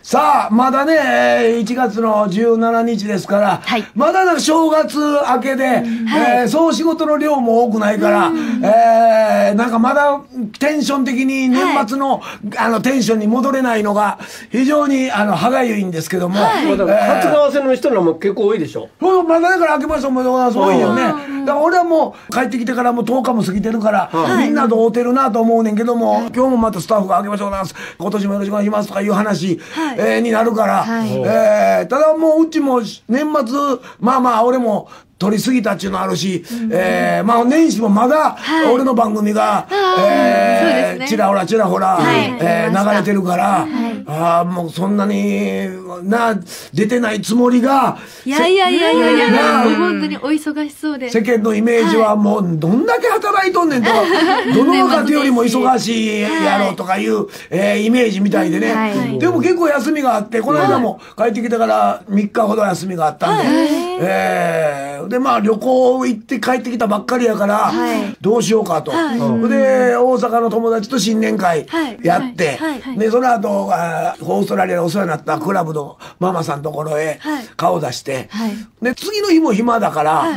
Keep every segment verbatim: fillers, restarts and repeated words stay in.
さあ、まだね、いちがつのじゅうしちにちですから、はい、まだなんか正月明けで、うんはいえー、そう仕事の量も多くないから、うん、えー、なんかまだテンション的に年末の、はい、あのテンションに戻れないのが非常にあの歯がゆいんですけども。はい、 えー、初合わせの人らも結構多いでしょ。 まだだから明けましておめでとうございます。多いよね。だから俺はもう帰ってきてからもうとおかも過ぎてるから、はい、みんなと会うてるなと思うねんけども、はい、今日もまたスタッフが明けましておめでとうございます。今年もよろしくお願いしますとかいう話、はいえー、になるから、はいえー、ただもううちも年末まあまあ俺も取りすぎたっていうのあるし、うんえー、まあ年始もまだ俺の番組が、はいえーね、ちらほらちらほら、はいえー、流れてるから、はい、ああもうそんなにな出てないつもりがいやいやいやいやいやいや本当にお忙しそうで世間のイメージはもうどんだけ働いとんねんとか、はい、どの若手よりも忙しいやろうとかいう、えー、イメージみたいでね、はい、でも結構休みがあってこの間も帰ってきてからみっかほど休みがあったんで、はいえーでまあ旅行行って帰ってきたばっかりやから、はい、どうしようかと、はい、で大阪の友達と新年会やって、はいはいはい、でその後あオーストラリアでお世話になったクラブのママさんのところへ顔出して、はい、で次の日も暇だから、はい、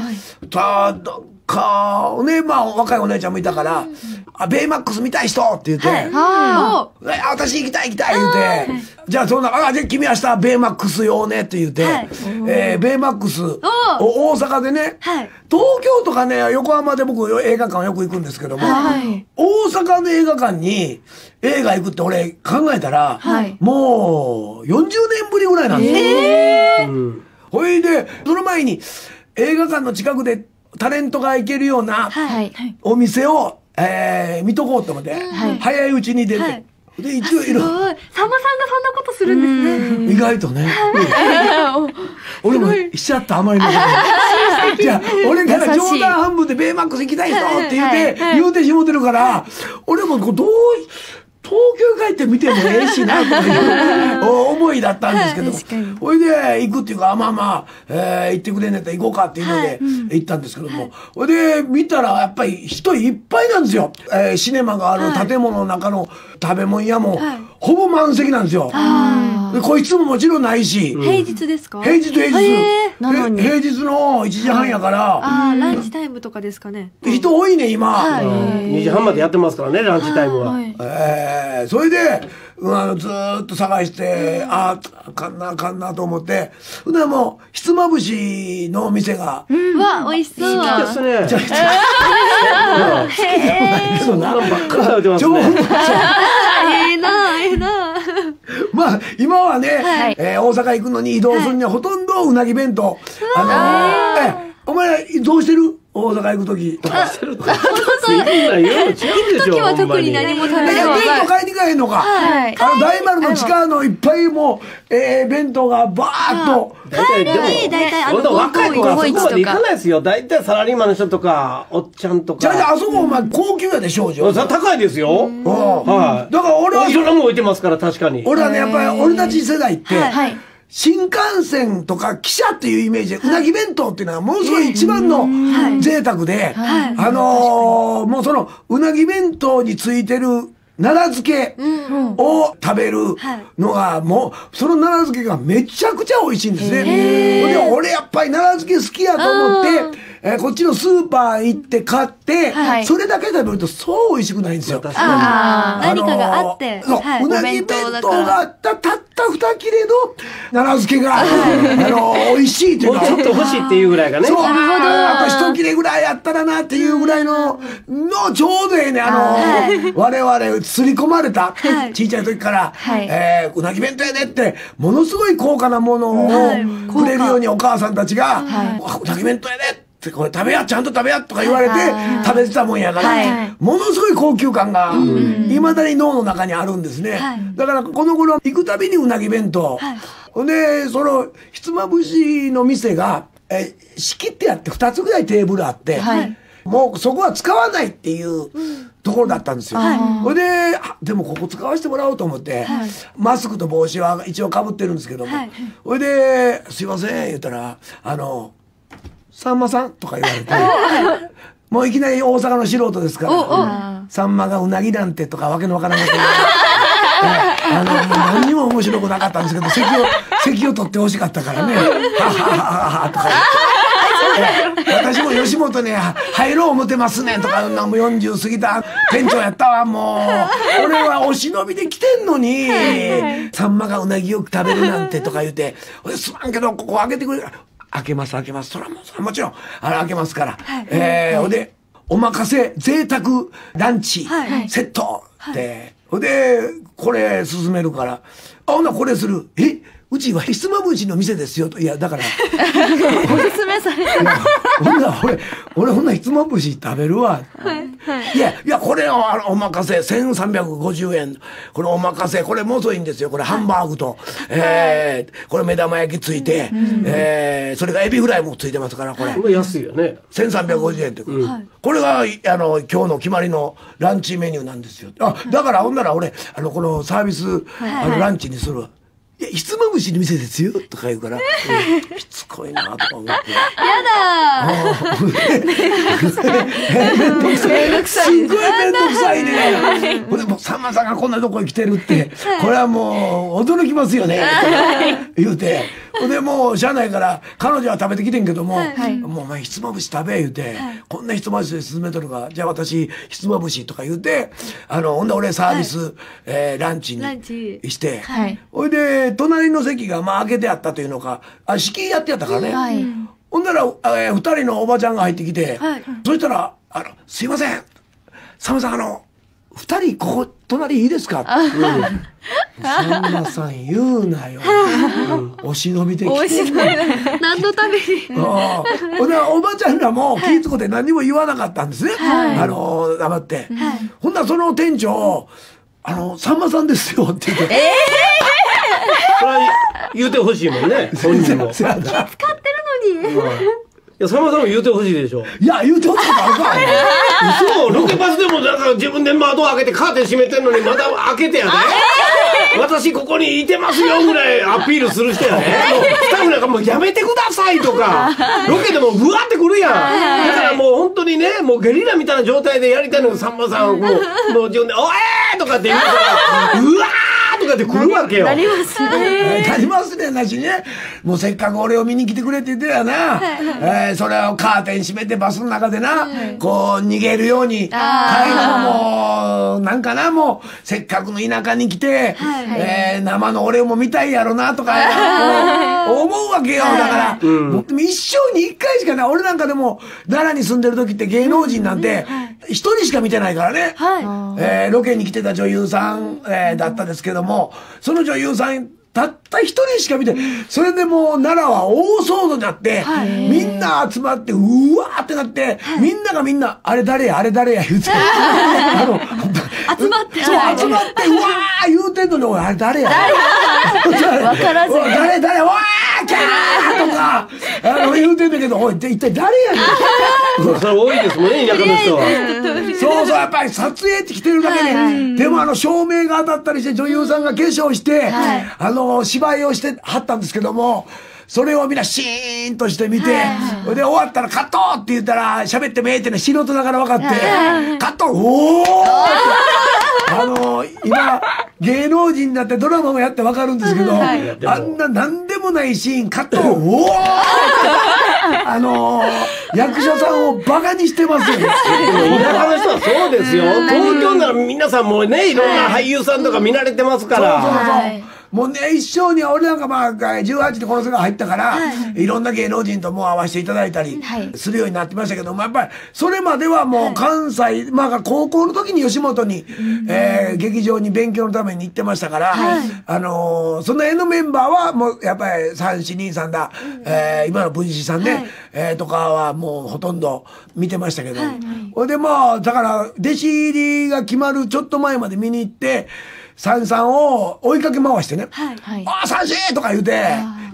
ただかねまあ若いお姉ちゃんもいたから「うん、あベイマックス見たい人!」って言って、はいあ「私行きたい行きたい」言うて、はい、じゃあそんな「あじゃあ君明日ベイマックス用ね」って言って、はいえー、ベイマックスを大阪でね、はい、東京とかね横浜で僕映画館よく行くんですけども、はい、大阪の映画館に映画行くって俺考えたら、はい、もうよんじゅうねんぶりぐらいなんですよ。えーうん、ほいでその前に映画館の近くでタレントが行けるようなお店を、えー、見とこうと思って、はい、早いうちに出て、はい、で一応いろさんまさんがそんなことするんですね。 意外とね俺もしちゃったあまりのことじゃあ俺から冗談半分でベイマックス行きたい人って言って言うてしもてるから俺もこうどう東京帰って見てもええしなという思いだったんですけどほいで行くっていうかまあまあ、えー、行ってくれんねったら行こうかっていうので行ったんですけどもほいで見たらやっぱり人いっぱいなんですよ、えー、シネマがある建物の中の食べ物屋もほぼ満席なんですよ。でこいつももちろんないし、 うん、平日ですか？ 平日平日、えー、なのに平日のいちじはんやから、はい、 ああランチタイムとかですかね。 人多いね今、 はい、にじはんまでやってますからねランチタイムは、はい、 えー、それで、うん、あのずーっと探して、うん、ああかんなあかんなと思ってでもひつまぶしのお店が、 うん、わ美味しそう。 好きですね。じゃあ好きでもないけどなばっかり食べてますね。 ええなええなまあ今はね、はい、えー、大阪行くのに移動するにはほとんどうなぎ弁当、あのー、えお前どうしてる大阪行く時とかしてるって行く時は特に何も食べない。 弁当買いに行かへんのか、はい、あの大丸の地下のいっぱいもう、えー、弁当がバーッと大体大体あの若い子はそこまで行かないですよ。大体サラリーマンの人とかおっちゃんとか。 じゃああそこお前高級やで少女。 高いですよ。はい。だから俺はいろんなもん置いてますから確かに。 俺はねやっぱり俺たち世代って。はい新幹線とか汽車っていうイメージで、うなぎ弁当っていうのはものすごい一番の贅沢で、あのー、もうそのうなぎ弁当についてる奈良漬けを食べるのがもうその奈良漬けがめちゃくちゃ美味しいんですね。で俺やっぱり奈良漬け好きやと思って、えー、こっちのスーパー行って買って、はい、それだけ食べるとそう美味しくないんですよ。 確かにあ、あのー、何かがあって、 そう、はい、うなぎ弁当があったたった二切れの奈良漬けが、あのー、美味しいっていうのはちょっと欲しいっていうぐらいがね。 そう、あと一切れぐらいやったらなっていうぐらいののちょうどええね、あのー、我々すり込まれた、はい、小さい時から、はい、えー、うなぎ弁当やでってものすごい高価なものをくれるようにお母さんたちが、はい、うなぎ弁当やでこれ食べやちゃんと食べやとか言われて食べてたもんやから、はい、ものすごい高級感がいまだに脳の中にあるんですね、はい、だからこの頃行くたびにうなぎ弁当、はい、でそのひつまぶしの店がえ仕切ってあってふたつぐらいテーブルあって、はい、もうそこは使わないっていうところだったんですよ。それででもここ使わせてもらおうと思って、はい、マスクと帽子は一応かぶってるんですけども、それで「すいません」言ったら「あのさんまさん」とか言われてもういきなり大阪の素人ですから「さんまがうなぎなんて」とかわけのわからないことあの、何にも面白くなかったんですけど、席を、席を取ってほしかったからね。ははははとか。私も吉本に入ろう思ってますねんとか、もうよんじゅう過ぎた店長やったわ、もう。俺はお忍びで来てんのに、さんまがうなぎを食べるなんてとか言うて、すまんけど、ここ開けてくれ。開けます、開けます。それはもう、それはもちろん、あれ開けますから。えー、ほんで、おまかせ、贅沢、ランチ、セットって、ほんで、これ進めるから、あ、ほんなこれする。えうちはひつまぶしの店ですよと。いや、だから。 おすすめされた。 ほんなら、俺、俺ほんなひつまぶし食べるわ。いや、いや、これをあのおまかせ、せんさんびゃくごじゅうえん。このおまかせ、これも遅いんですよ。これハンバーグと、えー、これ目玉焼きついて、えー、それがエビフライもついてますから、これ。 これ安いよね。 せんさんびゃくごじゅうえんって。これが、あの、今日の決まりのランチメニューなんですよ。あ、だからほんなら俺、あの、このサービス、あの、ランチにするわ。いや、ひつまぶしの店ですよとか言うから、うん、しつこいなとか思って。やだー。めんどくさい。めんどくさい。すっごいめんどくさいね。ほんでもうさんまさんがこんなとこに来てるって、これはもう驚きますよね。言うて。ほんでもう、しゃあないから、彼女は食べてきてんけども、もうお前ひつまぶし食べ言うて、こんなひつまぶしで進めとるから、じゃあ私ひつまぶしとか言うて、あの、ほんで俺サービス、えランチにして、ほいで、隣の席がまあ開けてあったというのか、あ、敷居やってやったからね。はい、ほんなら、えー、二人のおばちゃんが入ってきて、はい、そしたら、あの、すいません、さんまさん、あの、二人、ここ、隣いいですかって。さんまさん言うなよ。お忍びで来てる。 何のために。 ほんで、おばちゃんらも気ぃつこて何も言わなかったんですね。あの、黙って。ほんならその店長、あの、さんまさんですよって言って。えーそれは言うてほしいもんね、本人も。 気使ってるのに。 いや、さんまさんも言うてほしいでしょ。 いや、言うてほしいことあるか。 そう、ロケバスでもなんか自分で窓開けてカーテン閉めてんのにまた開けてやで。私ここにいてますよぐらいアピールする人やね。スタッフなんかもうやめてくださいとか、ロケでもブワってくるやん。だからもう本当にね、もうゲリラみたいな状態でやりたいのがさんまさん、もう、もう自分で、おえーとかって言うから、うわーとかって来るわけよ。 なりますね。 なりますね、なしね。もうせっかく俺を見に来てくれって言ってやな。えー、それをカーテン閉めてバスの中でな、こう逃げるように、帰るのも、なんかな、もう、せっかくの田舎に来て、えー、生の俺も見たいやろな、とか、思うわけよ。だから、僕一生に一回しかない。俺なんかでも、奈良に住んでる時って芸能人なんて、一人しか見てないからね。えー、ロケに来てた女優さん、えー、だったですけども、その女優さん、たった一人しか見て、それでもう奈良は大騒動になって、みんな集まって、うわーってなって、みんながみんな、あれ誰や、あれ誰や、言うて。あの、 集まって。 そう、集まって、うわー言うてんのに、おい、あれ誰や。 わからずに。 誰、誰、わーキャーとか、あの、言うてんだけど、おい、一体誰やねん。 それ多いですもんね、田舎の人は。 そうそう、やっぱり撮影って来てるだけで、でもあの、照明が当たったりして、女優さんが化粧して、あの、芝居をしてはったんですけども、それをみんなシーンとして見て、で、終わったらカットって言ったら、喋ってもええってのは素人だから分かって、カットおーあの、今、芸能人だってドラマもやって分かるんですけど、あんな何でもないシーン、カットおーあのー、役者さんをバカにしてますよね。 田舎の人はそうですよ。東京なら皆さんもね、いろんな俳優さんとか見慣れてますから。 そうそうそう。もうね、一生に俺なんかまあ、じゅうはちでこの世界入ったから、はい、いろんな芸能人とも会わせていただいたりするようになってましたけども、やっぱり、それまではもう関西、はい、まあ、高校の時に吉本に、うんえー、劇場に勉強のために行ってましたから、はい、あのー、その辺のメンバーはもう、やっぱりさんしにさんだ、うんえー、今の文枝さんね、はい、えー、とかはもうほとんど見てましたけど、ほ、はい、でまあ、だから、弟子入りが決まるちょっと前まで見に行って、三さんを追いかけ回してね。はい。ああ、三振とか言うて、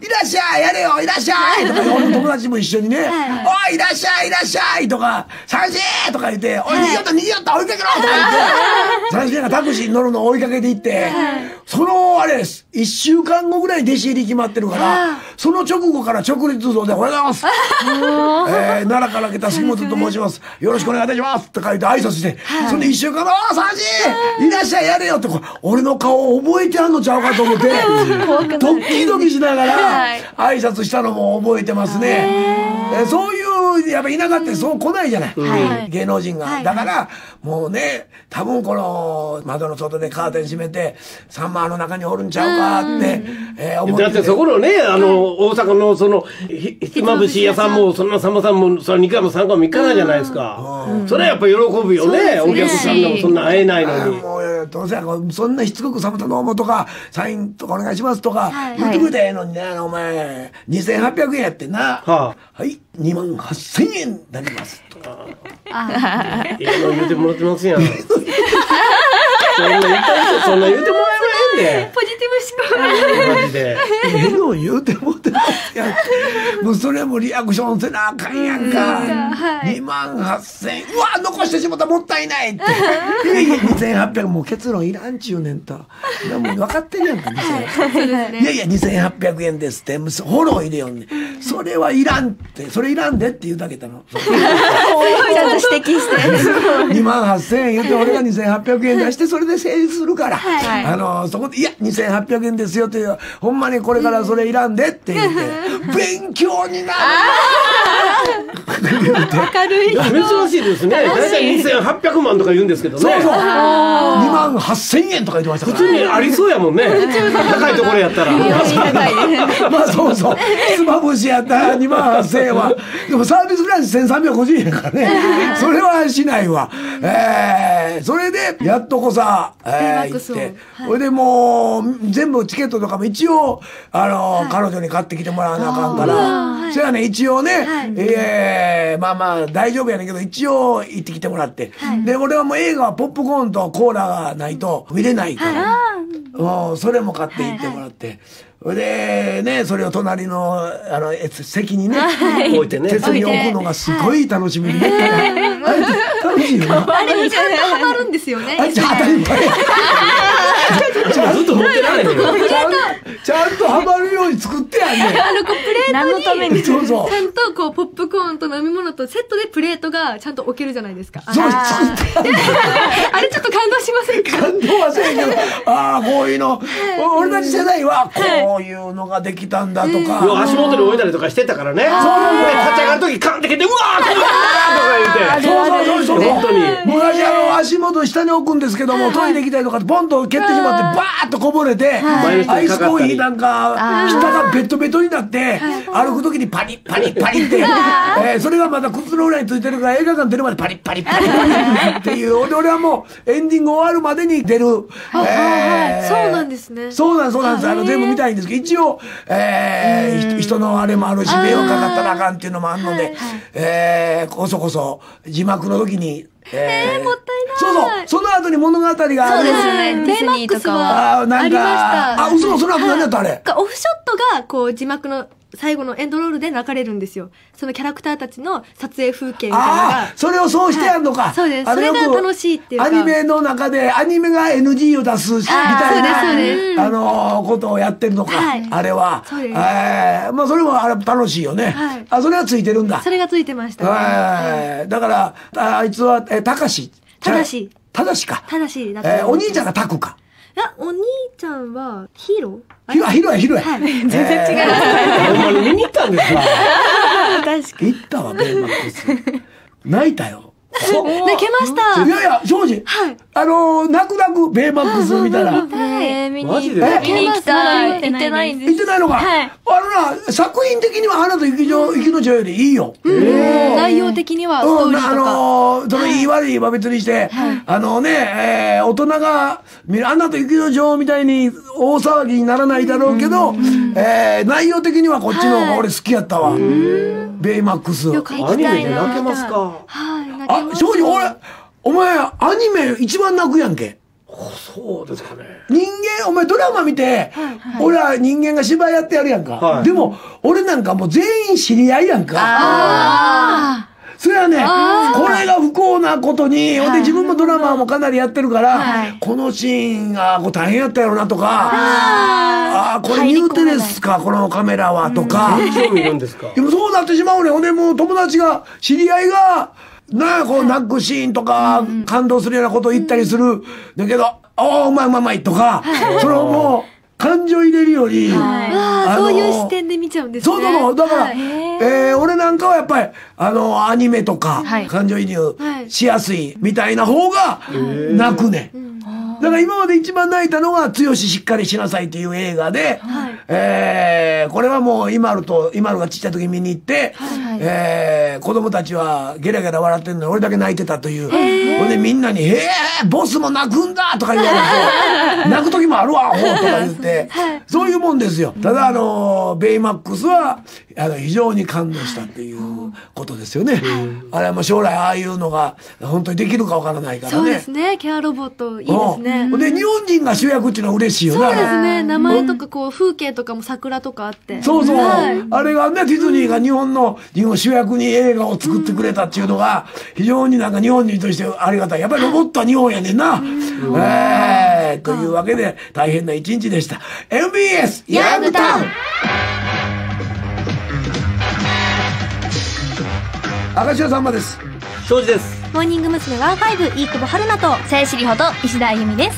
いらっしゃいやれよいらっしゃいとか俺の友達も一緒にねおいいらっしゃいいらっしゃいとか三振とか言っておい逃げよった逃げよった追いかけろとか言って三振がタクシーに乗るのを追いかけていってそのあれですいっしゅうかんごぐらい弟子入り決まってるからその直後から直立像でおはようございますえ奈良から来た杉本と申しますよろしくお願いいたしますって書いて挨拶してそれでいっしゅうかんごあ三振いらっしゃいやれよって俺の顔覚えてあんのちゃうかと思ってドキドキしながら挨拶したのも覚えてますね。えそういうやっぱ田舎ってそう来ないじゃない、はい、芸能人が、はい、だからもうね多分この窓の外でカーテン閉めてサンマの中におるんちゃうかって、えー、思っててだってそこのねあの、はい、大阪のそのひひつまぶし屋さんもそんなさんまさんもそのにかいもさんかいもいかないじゃないですか、うん、それはやっぱ喜ぶよね、お客さんでもそんな会えないのにもうどうせそんなしつこくさんまたどうもとかサインとかお願いしますとか言ってくれたらええのにねお前にせんはっぴゃくえんやってんな、はあ、はいにまんはっせんえんになりますとかええの言うてもらってますやんそんな言ったそんな言うてもらえまへんでポジティブ思考マジでええの言うてもらってますやんもうそれもリアクションせなあかんやんかにまんはっせんえんうわ残してしまったもったいないってにせんはっぴゃくもう結論いらんちゅうねんとでも分かってるやんかにせんはっぴゃくいやいやにせんはっぴゃくえんですってフォロー入れよんねそれはいらんってそれいらんでって言うだけだのちゃんと指摘してにまんはっせんえん言って俺がにせんはっぴゃくえん出してそれで成立するから、はい、あのそこでいやにせんはっぴゃくえんですよっていうほんまにこれからそれいらんでって言って勉強になる明るい珍しいですね大体にせんはっぴゃくまんとか言うんですけどねそうそうにまんはっせんえんとか言ってましたから普通にありそうやもんね高いところやったらまあそうそうひつまぶしやったらにまんはっせんえんはでもサービスプランせんさんびゃくごじゅうえんやからねそれはしないわえーそれでやっとこさえ行ってそれでもう全部チケットとかも一応あの彼女に買ってきてもらわなあかんからそれはね一応ねえまあまあ大丈夫やねんけど一応行ってきてもらってで俺はもう映画はポップコーンとコーラがないと見れないからもうそれも買って行ってもらってでねそれを隣のあの席にね置いてね鉄に置くのがすごい楽しみにね楽しいよなあれにちゃんとハマるんですよねあれ当たり前ずっと持ってないのよちゃんとハマるように作ってやんねあのこうプレートに何のためにそうそうちゃんとこうポップコーンと飲み物とセットでプレートがちゃんと置けるじゃないですかそう作ってやんねあれちょっと感動しませんか感動はせんけどああこういうの俺たち世代はこういうのができたんだとか足元に置いたりとかしてたからね立ち上がる時カンって蹴ってうわーこれだーとか言ってそうそうそうそう本当に昔あの足元下に置くんですけどもトイレ行きたいとかポンと蹴ってしまってバーッとこぼれてアイスコーヒーなんか下がベトベトになって歩く時にパリッパリッパリってえそれがまた靴の裏についてるから映画館出るまでパリッパリッパリッパリっていう俺はもうエンディング終わるまでに出るそうなんですねそうなんそうなんですあの全部見たいんですけど一応え人のあれもあるし迷惑かかったらあかんっていうのもあるのでえこそこそ字幕の時にえー、もったいないそうそうその後に物語があるそうですねディズニーとかはありましたあ嘘その後何だったあれオフショットがこう字幕の最後のエンドロールで流れるんですよそのキャラクターたちの撮影風景みたいなのがあそれをそうしてやんのか、 はい、そうですそれが楽しいっていうかアニメの中でアニメが エヌジー を出すみたいなあのことをやってるのか、はい、あれはそうです、えー、まあそれもあれ楽しいよね、はい、あそれはついてるんだそれがついてましたね、 はい、だからあいつはえたかしただしただしかただしだった、 えー、お兄ちゃんがタクかいやお兄ちゃんはヒーローヒロヒロやヒロや、はい、 全然違う、 ほんまに見に行ったんですか確かに行ったわベイマックス泣いたよ泣けましたいやいや庄司、はい、あの泣く泣くベイマックス見たらえー、見にマジで見に行きたい行ってないんです行ってないのか、はい、あのな作品的には花と雪の雪の女よりいいよ、 うん、内容的にはストーリーとか、うん、あのー、そのいい悪いは別にして、はい、あのね、えー、大人がアナと雪の女王みたいに大騒ぎにならないだろうけど、うん、えー、内容的にはこっちの方が俺好きやったわ、はい、ベイマックスよく行きたいなアニメで泣けますかはいあ、正直俺、お前、アニメ一番泣くやんけ。 そうですかね。 人間、お前ドラマ見て、俺は人間が芝居やってやるやんか。でも、俺なんかもう全員知り合いやんか。それはね、これが不幸なことに、ほんで自分もドラマもかなりやってるから、このシーンがこう大変やったやろなとか、ああ、これニューテレスか、このカメラはとか。 興味なんですか。 でもそうなってしまうね。ほんでもう友達が、知り合いが、なあ、こう泣くシーンとか、感動するようなことを言ったりする。だけど、ああ、うまいうまいうまいとか、それをもう、感情入れるより、 あそういう視点で見ちゃうんですね。 そうそうそう。だから、えー、俺なんかはやっぱり、あの、アニメとか、感情移入しやすいみたいな方が、泣くね。だから今まで一番泣いたのが、剛しっかりしなさいっていう映画で、はい、えー、これはもう、今ると、今るがちっちゃい時見に行って、はい、えー、子供たちはゲラゲラ笑ってるのに俺だけ泣いてたという。ほんでみんなに、へえ、ボスも泣くんだとか言われて、泣く時もあるわ、ほうとか言って、そういうもんですよ。ただ、あの、ベイマックスは、あの、非常に感動したっていうことですよね。あれはもう将来ああいうのが、本当にできるかわからないからね。 そうですね。ケアロボット、いいですね。 で、日本人が主役っていうのは嬉しいよね。 そうですね。名前とかこう、風景とかも桜とかあって。 そうそう。あれがね、ディズニーが日本の、日本主役に映画を作ってくれたっていうのが、非常になんか日本人としてありがたい。やっぱりロボットは日本やねんな。えー、というわけで、大変な一日でした。エムビーエス ヤングタウン明石家さんまです。 庄司です。 モーニング娘。ワンファイブ飯久保春菜とさえしりほと石田あゆみです。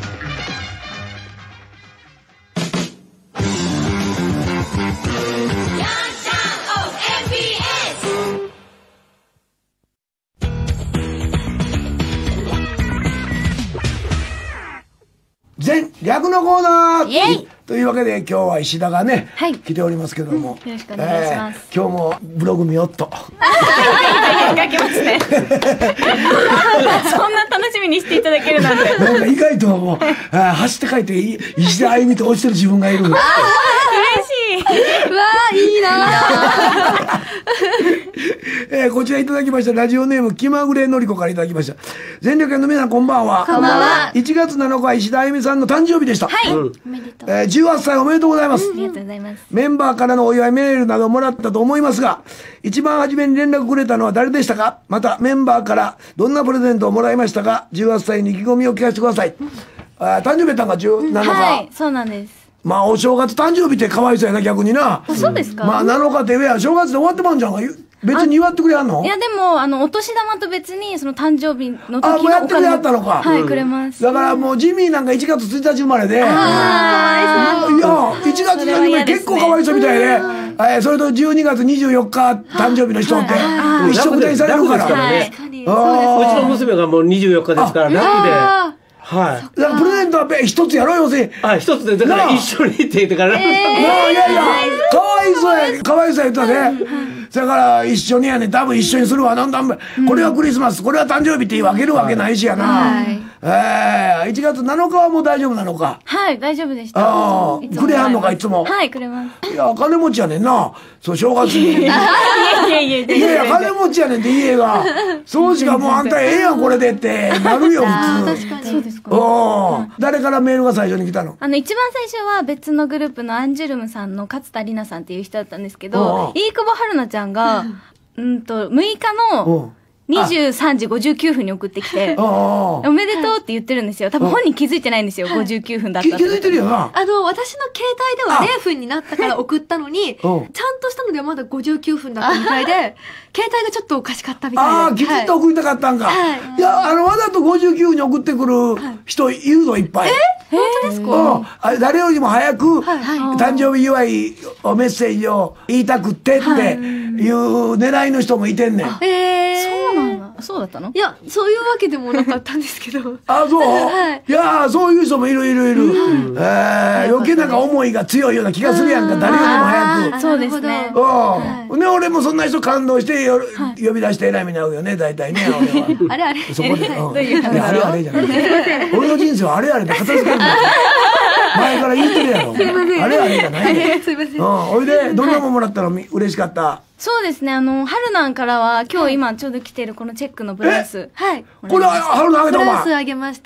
全略のコーナーイエイというわけで今日は石田がね、 はい、 来ておりますけども、 よろしくお願いします、 えー、今日もブログ見よっと書けますねそんな楽しみにしていただけるなんてなんか意外ともうあ走って書いて石田あゆみと落ちてる自分がいる嬉しいわあいいなえー、こちらいただきましたラジオネーム気まぐれのりこからいただきました。全力の皆さんこんばんは。 こんばんは。 いちがつなのか石田あゆみさんの誕生日でした。 はい、うん、 おめでとう、えー、じゅうはっさいおめでとうございます、 うん、ありがとうございます。 メンバーからのお祝いメールなどもらったと思いますが、一番初めに連絡くれたのは誰でしたか。またメンバーからどんなプレゼントをもらいましたか。じゅうはっさいに意気込みを聞かせてください、うん、あ誕生日やったんがじゅうなのか、 はい、そうなんです。 まあお正月誕生日ってかわいそうやな逆にな。 あ、そうですか。 まあなのかって上は正月で終わってまんじゃんか。別に祝ってくれやんの。 いやでもあのお年玉と別にその誕生日の時のお金あもうやってくれやったのか。 はい、うん、くれます。 だからもうジミーなんかいちがつついたち生まれで、 ああいやいちがつついたち生まれ結構かわいそうみたいで、えー、それとじゅうにがつにじゅうよっか誕生日の人って一緒くたにされるから。 うちの娘がもうにじゅうよっかですから楽で。はい。だからプレゼントは一つやろよせ。 はい、一つでだから一緒にって言ってから。 いやいやいや、かわいそうや、かわいそうやったね。だから一緒にやね、多分一緒にするわ。なんだこれはクリスマス、これは誕生日って分けるわけないしやな。ええ、いちがつなのかはもう大丈夫なのか。 はい、大丈夫でした。 ああ、くれはんのかいつも。 はい、くれます。 いや、金持ちやねんな。そう、正月に。いやいやいやいやいや、金持ちやねんって家が。そうしかもうあんたええやんこれでってなるよ普通。確かに。そうですか。 おお。誰からメールが最初に来たの？ あの一番最初は別のグループのアンジュルムさんの勝田里奈さんっていう人だったんですけど、飯久保春菜ちゃんがうんとむいかのにじゅうさんじごじゅうきゅうふんに送ってきて、おめでとうって言ってるんですよ。多分本人気づいてないんですよ。ごじゅうきゅうふんだったって。 気づいてるよな。 あの、私の携帯ではれいふんになったから送ったのに、ちゃんとしたのではまだごじゅうきゅうふんだったみたいで、携帯がちょっとおかしかったみたいで。 ああ、きちっと送りたかったんか。いや、あの、わざとごじゅうきゅうふんに送ってくる人いるぞ、いっぱい。 え本当ですか？ あれ誰よりも早く誕生日祝いをメッセージを言いたくってっていう狙いの人もいてんねん。 そうなんだ。そうだったの？ いや、そういうわけでもなかったんですけど。 あ、そう？いや、そういう人もいるいるいる。え余計なんか思いが強いような気がするやんか、誰よりも早く。 そうですね。 うん。ね、俺もそんな人感動して呼び出して偉い目に遭うよね、大体ね、俺は。 あれあれ。 そこで。あれあれじゃない。俺の人生はあれあれで片付けるんだ。前から言ってるやろ。あれあれじゃないね。 すいません。 うん。おいで、どんなもんもらったの嬉しかった？ そうですね。あの、春なんからは、今日今ちょうど着てるこのチェックのブラウス。 はい。 これは春菜あげたお前。 ブラウスあげました。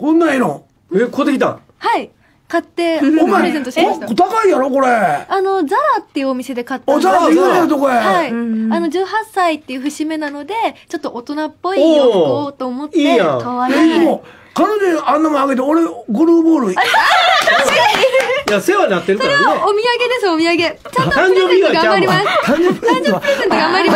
こんなんいいのえ、買ってきた？ はい。買って、プレゼントしました。 高いやろこれ。 あの、ザラっていうお店で買ったんです。 ザラ有名なとこや。 はい。あの、じゅうはっさいっていう節目なので、ちょっと大人っぽい洋服をと思って、かわいい。でも、彼女あんなもんあげて、俺、ゴルフボール。 確かに。いや、世話になってるからね。 それはお土産です、お土産。ちゃんとプレゼント頑張ります。誕生日プレゼント頑張ります。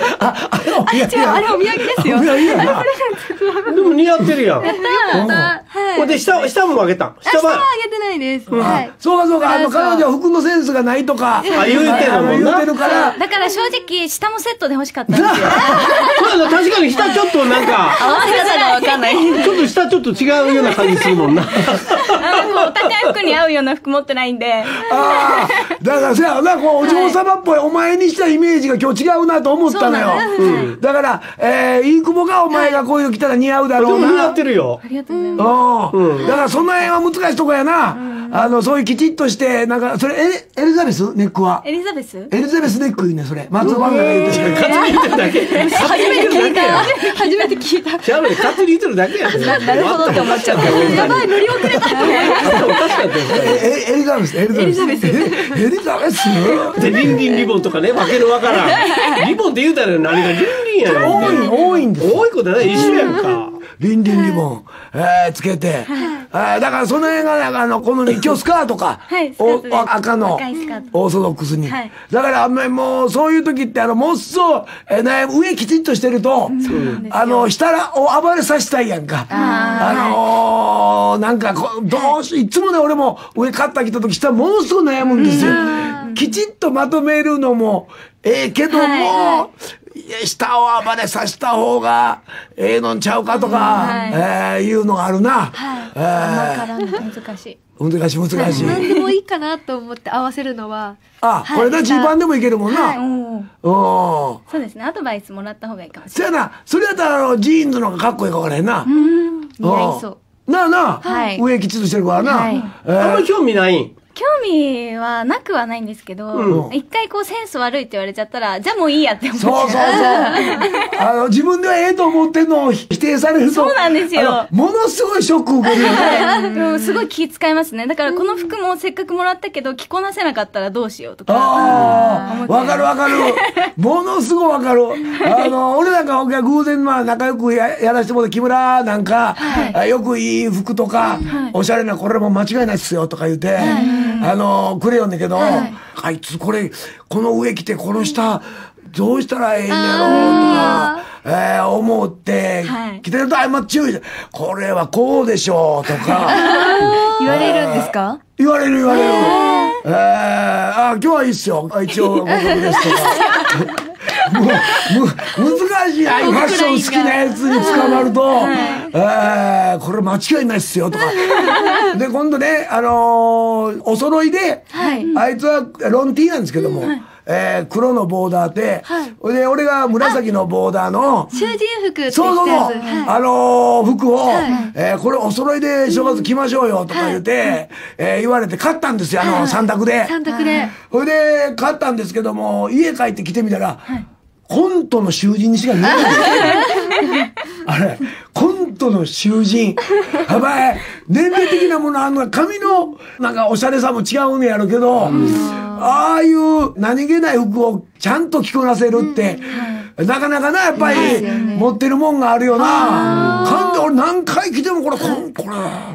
あ、あれお土産。違う、あれお土産ですよ。お土産やな。 でも似合ってるやん。 やったー。はい。 ほんで、下、下もあげた。 下はあげてないです。はい。 そうかそうか、あの、彼女は服のセンスがないとか。 あ、言うてるもんな。 言うてるから。 だから正直、下もセットで欲しかったんですよ。 そうだ、確かに下ちょっとなんか。 合わせ方がわかんない。 ちょっと下ちょっと違うような感じするもんな。 あの、お高い服に合うような服持ってないんで。 ああ、だからさ、な、こう、お嬢様っぽいお前にしたイメージが今日違うなと思ったのよ。だから、えー、インクボがお前がこういうの着たら似合うだろうな。 似合ってるよ。 ありがとうございます。 うん。だからその辺は難しいとこやな。あの、そういうきちっとして、なんか、それ、エエリザベスネックは。 エリザベスエリザベスネックいいね、それ。松尾バンガが言うてる。 勝手に言ってるだけ。 初めて聞いた。初めて聞いた。 ちゃうね、勝手に言ってるだけやで。 なるほどって思っちゃった。 やばい、乗り遅れた。 おかしかったよ。 エリザベス、エリザベス。エリザベスで、リンリンリボンとかね、わけのわからん。リボンって言うたら何がリンリンやねん。 多い、多いんです。 多いことね、一緒やんか。 リンリンリボン、えー、つけて。だからその辺が、あの、この今日スカートか。 はい、スカートです。 赤の。オーソドックスに。だから、あんまりもう、そういう時って、あの、もっそ、えー、上きちっとしてると、あの、下を暴れさせたいやんか。あのー、なんかこ、どうし、いつもね、俺も上カッター着た時、下ものすごい悩むんですよ。きちっとまとめるのも、ええけども、下を暴れさせた方がええのんちゃうかとか、ええいうのがあるな。 難しい。 難しい難しい。 何でもいいかなと思って合わせるのは。 あ、これな、ジーパンでもいけるもんな。 そうですね。アドバイスもらった方がいいかもしれない。 そうやな。それやったらジーンズの方がかっこいいか分からへんな。 似合いそう。 なあなあ。上きちっとしてるからな。あんまり興味ないん。 興味はなくはないんですけど、一回こうセンス悪いって言われちゃったら、じゃあもういいやって思っちゃう。 そうそうそう。あの、自分ではええと思ってんのを否定されると。 そうなんですよ。 ものすごいショック受けるよね。 でもすごい気遣いますね。だからこの服もせっかくもらったけど、着こなせなかったらどうしようとか。 ああ、わかるわかる。ものすごいわかる。あの、俺なんか偶然まあ仲良く や, やらせてもらって、木村なんか、はい、よくいい服とか、はい、おしゃれなこれも間違いないっすよとか言って、はい、あの、くれよんだけど、はい、あいつこれ、この上着てこの下、どうしたらええんやろうとか、えー、思って、はい、着てると、あ、ま、注意で、これはこうでしょうとか。 言われるんですか？ 言われる言われる。えー、あ、今日はいいっすよ。一応、合格ですとか。もう、む、難しい。ああいうファッション好きなやつに捕まると、はい、えー、これ間違いないっすよとか。で、今度ね、あのー、お揃いで、はい、あいつはロンティーなんですけども、はい、えー、黒のボーダーで、はい、で、俺が紫のボーダーの、 囚人服って言ってそうそうそう、はい、あのー、服を、はい、えー、これお揃いで正月着ましょうよとか言って、はい、えー、言われて買ったんですよ、あの、三択で。 三択で。 それで、買ったんですけども、家帰って着てみたら、はい、コントの囚人にしか見えない。あれ、コントの囚人。やばい。年齢的なものあんの髪の、なんかおしゃれさも違うんやろうけど、ああいう何気ない服をちゃんと着こなせるって、うん、なかなかな、やっぱり、ね、持ってるもんがあるよな。かんで俺何回着てもこれ、こん、こ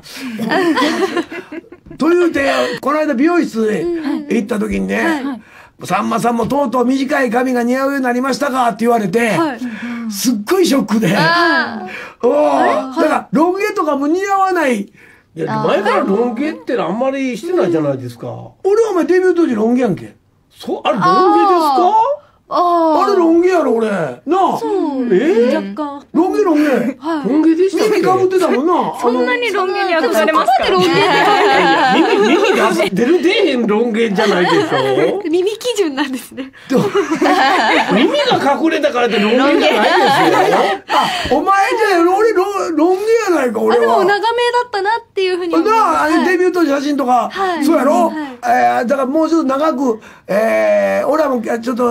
れ。というて、この間美容室へ行った時にね、はいはい、さんまさんもとうとう短い髪が似合うようになりましたかって言われて、はい、すっごいショックで。おだから、ロン毛とかも似合わない。いや、前からロン毛ってあんまりしてないじゃないですか。 俺はお前デビュー当時ロン毛やんけ。 そう、あれロン毛ですか？ あれロン毛やろ俺。なあ。 そう。 え若干。 ロン毛ロン毛。 はい。 ロン毛でしたっけ？ 耳かぶってたもんな。 そんなにロン毛に憧れますか？ ロン毛耳、耳出出る出へんロン毛じゃないでしょ？ 耳基準なんですね。 耳が隠れたからってロン毛じゃないですよ。 あ、お前じゃ俺ロン、ロン毛やないか俺は。 でも長めだったなっていうふうに。 なあ、デビュー当時写真とか、そうやろ？えだからもうちょっと長く、え俺はもうちょっと美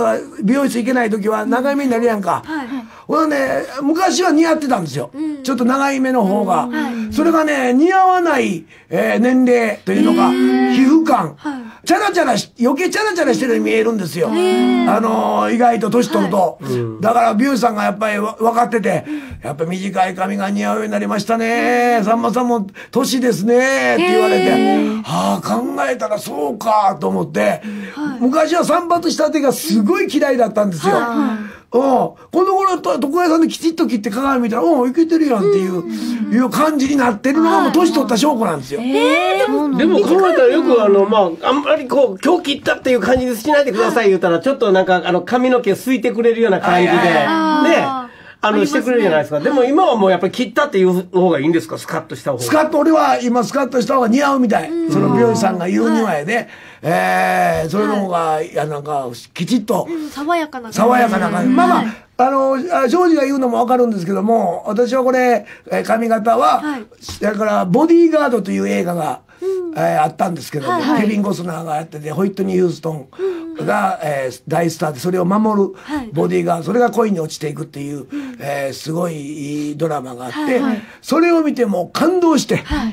美容室行けない時は長い目になるやんか。ほらね、昔は似合ってたんですよ。ちょっと長い目の方が。それがね、似合わない、えー、年齢というのか、皮膚感。チャラチャラし、余計チャラチャラしてるように見えるんですよ。あのー、意外と年取ると。だから美容師さんがやっぱり分かってて、やっぱ短い髪が似合うようになりましたね。さんまさんも年ですね。って言われて、はあ、考えたらそうかと思って、昔は散髪した手がすごい嫌いだったんですよ。うん、この頃と床屋さんできちっと切って鏡見たら、おお、いけてるやんっていう、いう感じになってるのがもう年取った証拠なんですよ。 でも考えたらよくあの、まあ、あんまりこう、今日切ったっていう感じにしないでください言うたら、ちょっとなんかあの、髪の毛すいてくれるような感じで、ね、あの、してくれるじゃないですか。でも今はもうやっぱり切ったっていう方がいいんですか？スカッとした方が。 スカッと、俺は今スカッとした方が似合うみたい。その美容師さんが言うにはやで、えー、それの方が、いや、なんか、きちっと。 爽やかな感じ。 爽やかな感じ。まあまあ、あの、ジョージが言うのもわかるんですけども、私はこれ、髪型は、だから、ボディーガードという映画が、えー、あったんですけども、はいはい、ケビン・コスナーがやってて、ホイットニー・ヒューストンが、うんえー、大スターでそれを守るボディーガード、それが恋に落ちていくっていう、うんえー、すごいいいドラマがあって、はいはい、それを見ても感動して、はい、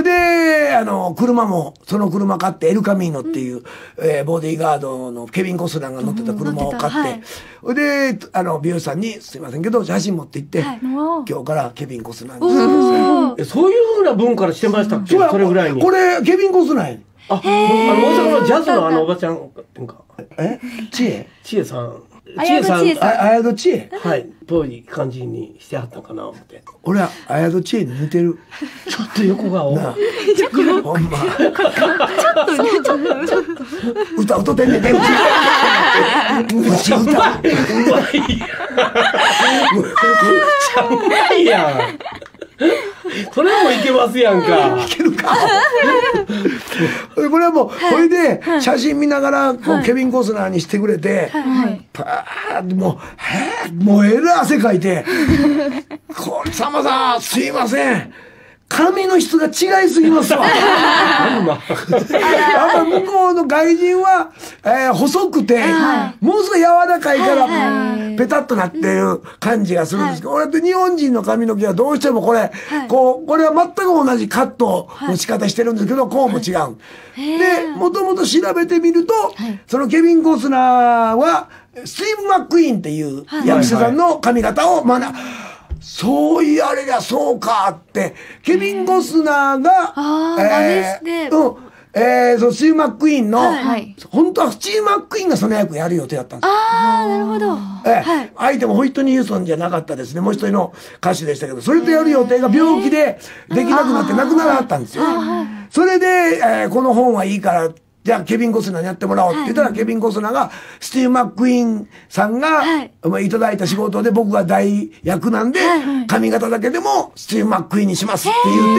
で、あの、車も、その車買って、エルカミーノっていう、うんえー、ボディーガードのケビン・コスナーが乗ってた車を買って、うん、で、あの、美容師さんに、すいませんけど、写真持って行って、はい、今日からケビン・コスナーに。そういうふうな文化してましたっけ？それぐらいに。 これ、ケビン・コスナーや。 あ、あの、大阪のジャズのあのおばちゃんっていうか。 え知恵知恵さん。 知恵さん。 あやど知恵はい。ぽい感じにしてはったかな、思って。 俺はあやど知恵に似てる。 ちょっと横顔。 なあ。ほんま。ちょっとね、ちょっと、ちょっと。歌歌ってんねんね、うち。うち歌。うまい。 むっちゃうまいやん。それもいけますやんか。 いけるか。これはもう、これで写真見ながら、こう、ケビン・コスナーにしてくれて、パーってもう、もうえらい汗かいて、これ、さんまさん、すいません。髪の質が違いすぎますわ。やっぱ向こうの外人は、えー、細くて、はい、もうすぐ柔らかいから、はい、ペタッとなってる感じがするんですけど、はい、俺って日本人の髪の毛はどうしてもこれ、はい、こう、これは全く同じカットの仕方してるんですけど、はい、こうも違う。はい、で、もともと調べてみると、はい、そのケビン・コスナーは、スティーブ・マックイーンっていう役者さんの髪型を学ぶ。そういあれがそうかって、ケビン・コスナーが、 えー、 うん、えー、そう、スティーブ・マックイーンの、はい、本当はスティーブ・マックイーンがその役やる予定だったんですよ。 ああ、なるほど。 えー、はい、相手もホイットニー・ヒューストンじゃなかったですね。もう一人の歌手でしたけど、それとやる予定が病気でできなくなって亡くならはったんですよ。それで、えー、この本はいいから、じゃあ、ケビン・コスナーにやってもらおうって言ったら、はい、ケビン・コスナーが、スティーブ・マックイーンさんが、はい、まあ、いただいた仕事で僕が大役なんで、はい、髪型だけでも、スティーブ・マックイーンにしますって言って、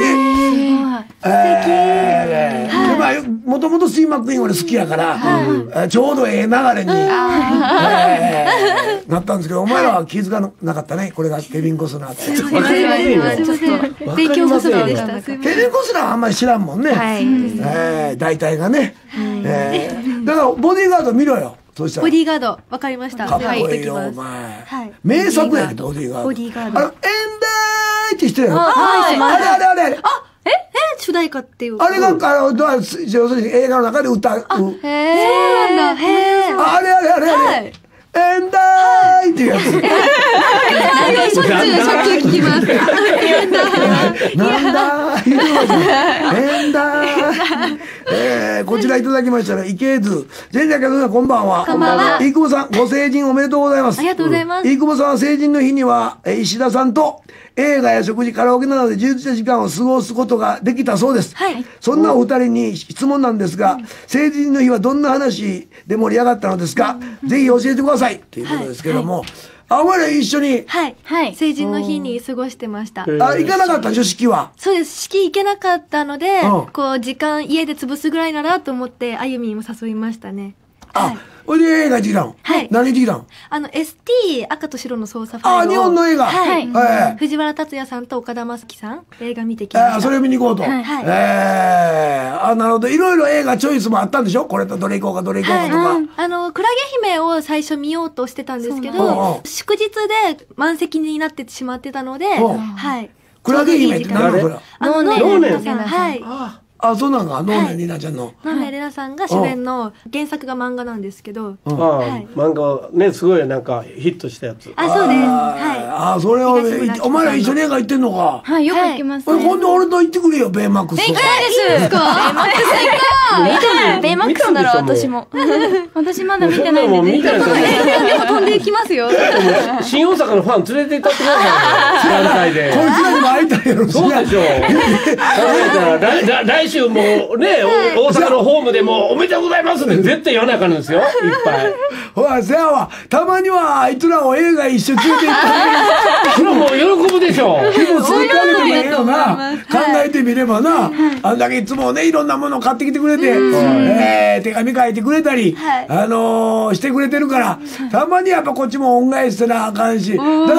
えー、で、まあ、もともとスティーブ・マックイーン俺好きやから、はい、ちょうどええ流れに、えー、なったんですけど、お前らは気づかなかったね、これがケビン・コスナーって。 わかりませんよ。ちょっと、勉強不足でした。 ケビン・コスナーはあんまり知らんもんね。はい、えー、大体がね。えー、だからボディーガード見ろよ。そうしたらボディーガードわかりました。 かっこいいよお前。はい、名作やねボディーガード。 ボディーガード。 あのエンダーってしてるよ。 はい。 あれあれあれあれ。 あええ主題歌っていう。 あれがあの要するに映画の中で歌う。 あへえそうなんだ。へえ。 あれあれあれあれ。エンダーっていうやつ。 なんかしょっちゅうしょっちゅう聞きます。エンダー。 なんだー。エンダー。えー、こちらいただきましたら、池津。全然皆さんこんばんは。 こんばんは。 飯久保さん、ご成人おめでとうございます。 ありがとうございます。 飯久保さんは成人の日には、石田さんと映画や食事、カラオケなどで充実した時間を過ごすことができたそうです。はい。そんなお二人に質問なんですが、成人の日はどんな話で盛り上がったのですか？ぜひ教えてください。ということですけども。あ、お前ら一緒に。 はい。はい。成人の日に過ごしてました。あ、 行かなかったんでしょ、式は。 そうです。式行けなかったので、こう、時間家で潰すぐらいならと思って、あゆみんも誘いましたね。 あ、ほいで映画行ってきたの？ はい。 何行ってきたの？ あの、エスティー 赤と白の捜査ファイルを。 あ、日本の映画。 はい。 はい。 藤原竜也さんと岡田将生さん、映画見てきました。 あ、それ見に行こうと。 はい。 えー、あ、なるほど。いろいろ映画チョイスもあったんでしょ？これとどれ行こうか、どれ行こうかとか。 あの、クラゲ姫を最初見ようとしてたんですけど、祝日で満席になってしまってたので、はい。 クラゲ姫って何のこれ？ あの、ノーネンさん。はい。 あ、そうなんか、ノーネンリナちゃんの。 ノーネンリナさんが主演の原作が漫画なんですけど。 ああ、漫画ね、すごいなんかヒットしたやつ。 あ、そうです。はい。 あ、それを、お前ら一緒に映画行ってんのか。 はい、よく行きます。 今度俺と行ってくれよ、ベイマックス。 行きたいです。ベイマックス行こう。行きたい。ベイマックスなら私も。私まだ見てないんで。 見てないでも飛んでいきますよ。 新大阪のファン連れて行ったってください。団体で。 こいつらにも会いたいやろ。 そうでしょ。来週もね、大阪のホームでもおめでとうございますって絶対言わなあかんんですよ、いっぱい。 ほら、せやわ、たまにはあいつらを映画一緒に連れて行ってあげる。 それはもう喜ぶでしょ。 でも追加でもええよな。考えてみればな、あんだけいつもね、いろんなもの買ってきてくれて、えー、手紙書いてくれたり、あのー、してくれてるから、たまにやっぱこっちも恩返しせなあかんし、だから、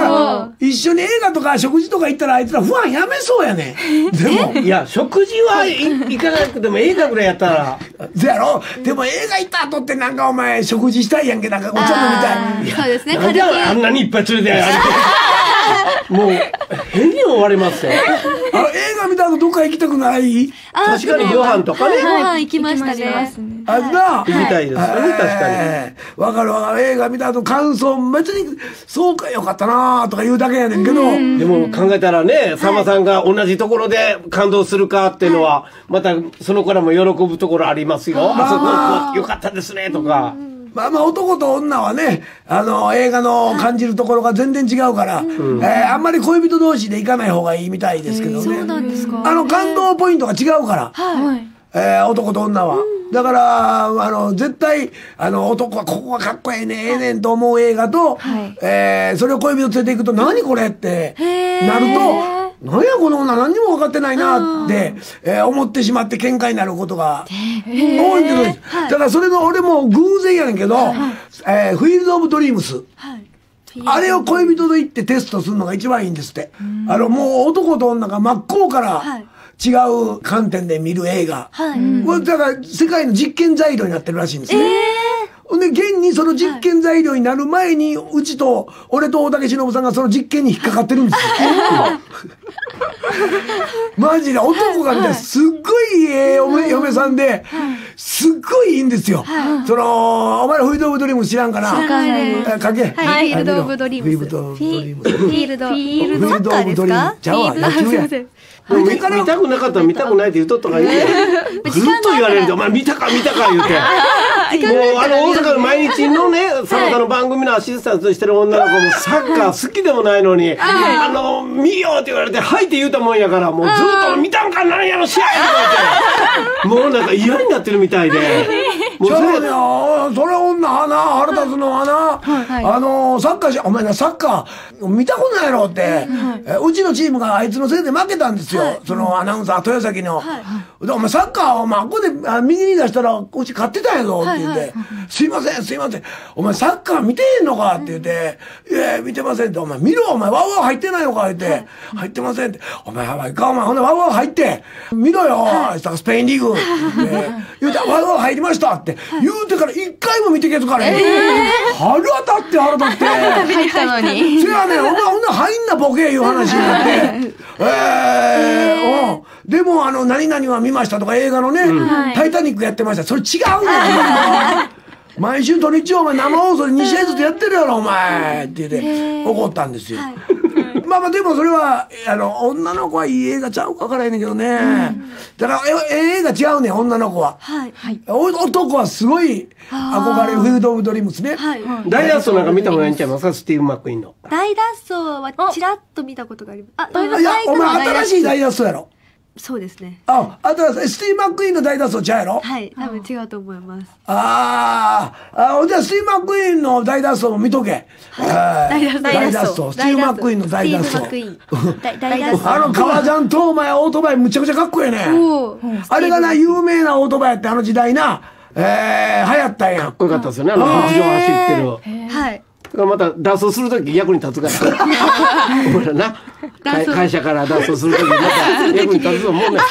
一緒に映画とか食事とか行ったらあいつら不安やめそうやねん。でも。 いや、食事は行かなくても映画ぐらいやったら。 そやろ、でも映画行った後ってなんかお前食事したいやんけ、なんかお茶飲みたい。 そうですね、 なんであんなにいっぱい連れてやるもう、変に追われますよ。 あの、映画見た後どっか行きたくない？ 確かにご飯とかね。 ご飯行きましたね。 あんな行きたいですよね、確かに。 わかるわかる。映画見た後感想、別に、そうかよかったなとか言うだけやねんけど。 でも考えたらね、さんまさんが同じところで感動するかっていうのは、またその子らも喜ぶところありますよ。あそこよかったですね、とか。 まあまあ男と女はね、あの、映画の感じるところが全然違うから、うん、えー、あんまり恋人同士で行かない方がいいみたいですけどね。 そうなんですか。 あの、感動ポイントが違うから。はい。えー、男と女は。だから、あの、絶対、あの、男はここがかっこええねん、ええねんと思う映画と、はい、えー、それを恋人連れて行くと、何これってなると、何やこの女何にも分かってないなって、えー、思ってしまって喧嘩になることが多いんです。だからそれの俺も偶然やねんけど、えー、フィールド・オブ・ドリームス。あれを恋人と行ってテストするのが一番いいんですって。あの、もう男と女が真っ向から違う観点で見る映画。これだから世界の実験材料になってるらしいんですね。ほんで、現にその実験材料になる前に、うちと、俺と大竹しのぶさんがその実験に引っかかってるんですよ。マジで、男がね、すっごいええ嫁さんで、すっごいいいんですよ。その、お前らフィールド・オブ・ドリームス知らんかな？ 知らないです。 かけ。 フィールド・オブ・ドリームス。 フィールド・オブ・ドリームス。 フィールド・フィールド・サッカーですか？ ちゃうわ、野球や。 見たくなかったら見たくないって言うとったから言うて。ずっと言われるで、お前見たか見たか言うて。もうあの大阪の毎日のね、さまざの番組のアシスタントしてる女の子もサッカー好きでもないのに、あの、見ようって言われて、はいって言うたもんやから、もうずっと見たんかなんやろ、試合とかって。もうなんか嫌になってるみたいで。 もうそれね、それ女はな、腹立つのはな、あの、サッカーし、お前な、サッカー見たことないやろって、うちのチームがあいつのせいで負けたんですよ。そのアナウンサー、豊崎の。お前サッカー、お前、ここで右に出したら、うち勝ってたんやぞって言って、すいません、すいません。お前サッカー見てへんのかって言って、いや、見てませんって、お前見ろ、お前、ワウワウ入ってないのか言って、入ってませんって、お前、やばいか、お前、ほんでワウワウ入って、見ろよ、スペインリーグ。言うて、ワウワウ入りましたって、言うてから一回も見てけずからへん。腹立って腹立って。 食べに来たのに。 それはね、お前、ほんな入んなボケいう話になって、えー、うん。でも、あの、何々は見ましたとか映画のね、タイタニックやってました。それ違うねん。毎週土日お前生放送でに試合ずつやってるやろ、お前って言って怒ったんですよ。まあまあでもそれは、あの、女の子はいい映画ちゃうかわからへんねんけどね。だから、え、映画違うねん、女の子は。はい。男はすごい憧れるフィールド・オブ・ドリームスね。はい。 大脱走なんか見たことないんちゃいますか、スティーブ・マックイーンの。 大脱走はちらっと見たことがあります。 あ、いや、お前新しい大脱走やろ。 そうですね。 あ、あとはスティーブ・マックイーンの大脱走ちゃうやろ？ はい、多分違うと思います。 ああ、あ、じゃあスティーブ・マックイーンの大脱走も見とけ。大脱走。大脱走。スティーブ・マックイーンの大脱走。あの革ジャンとお前オートバイむちゃくちゃかっこええね。あれがな、有名なオートバイってあの時代な、えー、流行っったんや。 かっこよかったですよね、あの牧場走ってる。 はい。 また脱走するとき役に立つからお前らな会社から脱走するときまた役に立つと思うね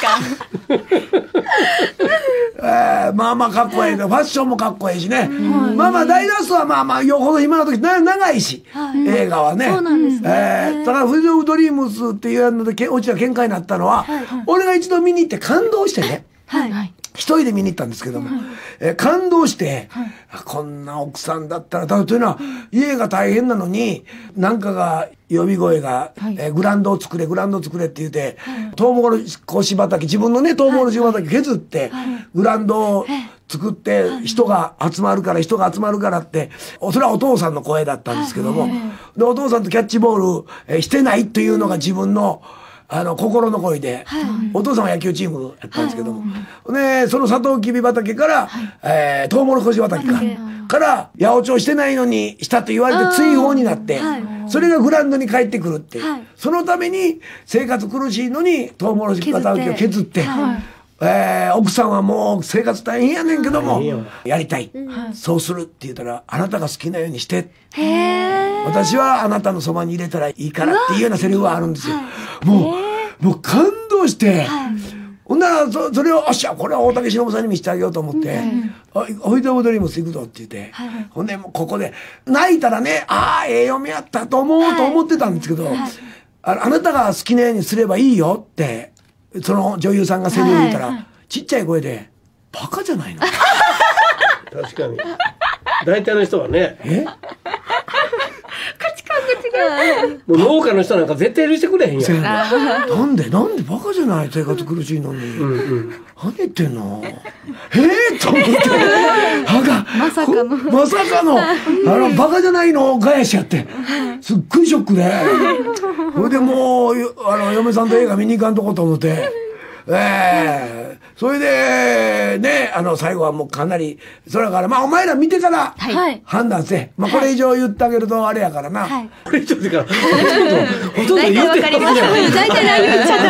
えー、まあまあかっこいいけどファッションもかっこいいしね、まあまあ大脱走はまあまあよほど暇な時な長いし、映画はね。 そうなんですね。 えー、だからフジオブドリームスっていうのでオチが喧嘩になったのは、俺が一度見に行って感動してね、一人で見に行ったんですけども、えー、感動して、こんな奥さんだったらだというのは家が大変なのになんかが呼び声が、えー、グラウンドを作れグラウンドを作れって言って、トウモロコシ畑自分のねトウモロコシ畑削って、グラウンドを作って人が集まるから人が集まるからってそれはお父さんの声だったんですけども、でお父さんとキャッチボール、えー、してないというのが自分のあの心残りで、はい、お父さんは野球チームやったんですけども、はい、でそのサトウキビ畑から、はい、えー、トウモロコシ畑か、はい、から八百長してないのにしたと言われて追放になって、はい、それがグラウンドに帰ってくるって、はい、そのために生活苦しいのにトウモロコシ畑を削って、はい、えー、奥さんはもう生活大変やねんけども、はい、やりたい、はい、そうするって言ったらあなたが好きなようにして、へ私はあなたのそばに入れたらいいからっていうようなセリフがあるんですよ。もう、もう感動して、はい、ほんなら そ, それを、おっしゃ、これは大竹しのぶさんに見せてあげようと思って、おい、おいでおどりも行くぞって言って、はい、ほんで、もうここで、泣いたらね、ああ、ええ嫁やったと思うと思ってたんですけど、はいはい、あ, あなたが好きなようにすればいいよって、その女優さんがセリフ言ったら、はいはい、ちっちゃい声で、バカじゃないの確かに。大体の人はね。え価値観が違う。 もう農家の人なんか絶対許してくれへんやん。 なんでなんでバカじゃない生活苦しいのに。うんうん、何言ってんのええー、と思って。はがまさかの。 まさかの。あの、バカじゃないの返しやって。すっごいショックで。それでもう、あの、嫁さんと映画見に行かんとこと思って。ええー、それで、ね、あの、最後はもうかなり、それから、まあ、お前ら見てから判断せ。はい、まあ、これ以上言ってあげるとあれやからな。はい、 これ以上ってから、ほとんど言ってあげる。大体何言っちゃった。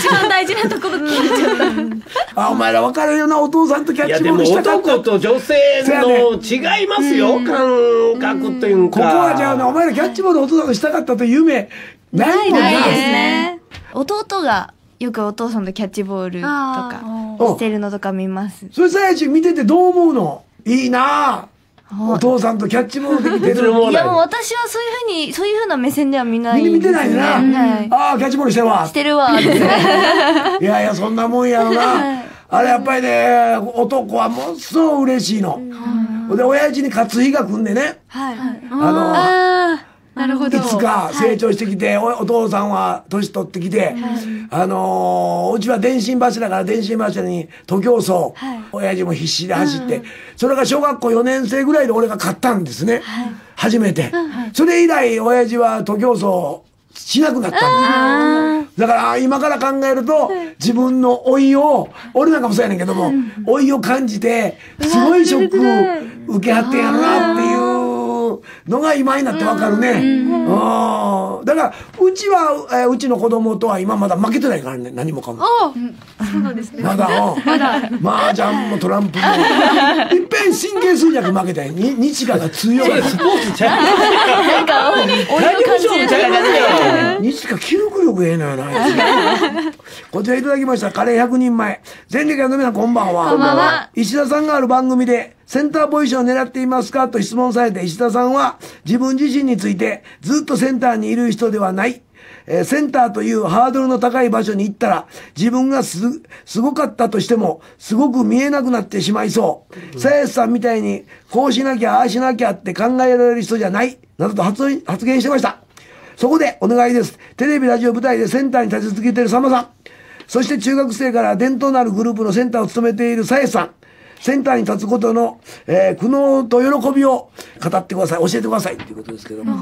一番大事なところ聞いちゃった。 あ、お前ら分かるよな、お父さんとキャッチボールしたかった。 いや、でも男と女性の違いますよ、感覚というか。 ここはじゃあな、お前らキャッチボールお父さんとしたかったという夢、ないもんな。 ないですね。弟が、よくお父さんとキャッチボールとかしてるのとか見ます。 それさやち見ててどう思うの？いいなぁ。お父さんとキャッチボールできてる。 いやもう私はそういうふうに、そういうふうな目線では見ない、 ね。見てないな。はい、ああ、キャッチボールしてるわ。 してるわ。いやいや、そんなもんやろな。はい、あれやっぱりね、男はものすごい嬉しいの。うん、で、親父に勝つ日が来んでね。はい。あの、あなるほど。 いつか成長してきて、はい、お, お父さんは年取ってきて、はい、あのー、うちは電信柱から電信柱に徒競走、はい、親父も必死で走って、うん、それが小学校よねん生ぐらいで俺が勝ったんですね。はい、初めて、うん。それ以来、親父は徒競走しなくなったんです。だから今から考えると、自分の老いを、俺なんかもそうやねんけども、老いを感じて、すごいショック受けはってんやろなっていうのが今になってわかるね。ああ。だから、うちは、えー、うちの子供とは今まだ負けてないからね、何もかも。 ああ、そうなんですね。 まだ、まだ。麻雀もトランプも。いっぺん神経衰弱負けたよ。に、日華が強い。 スポーツちゃう。なんか、俺の感じみたいな感じ日華記憶力ええのよな。こちらいただきました。カレーひゃくにんまえ。全力の皆さんこんばんは。 こんばんは。 石田さんがある番組で、センターポジションを狙っていますかと質問されて、石田さんは自分自身についてずっとセンターにいる人ではない。えー、センターというハードルの高い場所に行ったら、自分がす、すごかったとしても、すごく見えなくなってしまいそう。さやしさんみたいに、こうしなきゃ、ああしなきゃって考えられる人じゃない。などと発言、発言してました。そこでお願いです。テレビ、ラジオ、舞台でセンターに立ち続けているさんまさん。そして中学生から伝統のあるグループのセンターを務めているさやしさん。センターに立つことの、えー、苦悩と喜びを語ってください。教えてくださいっていうことですけども。うん、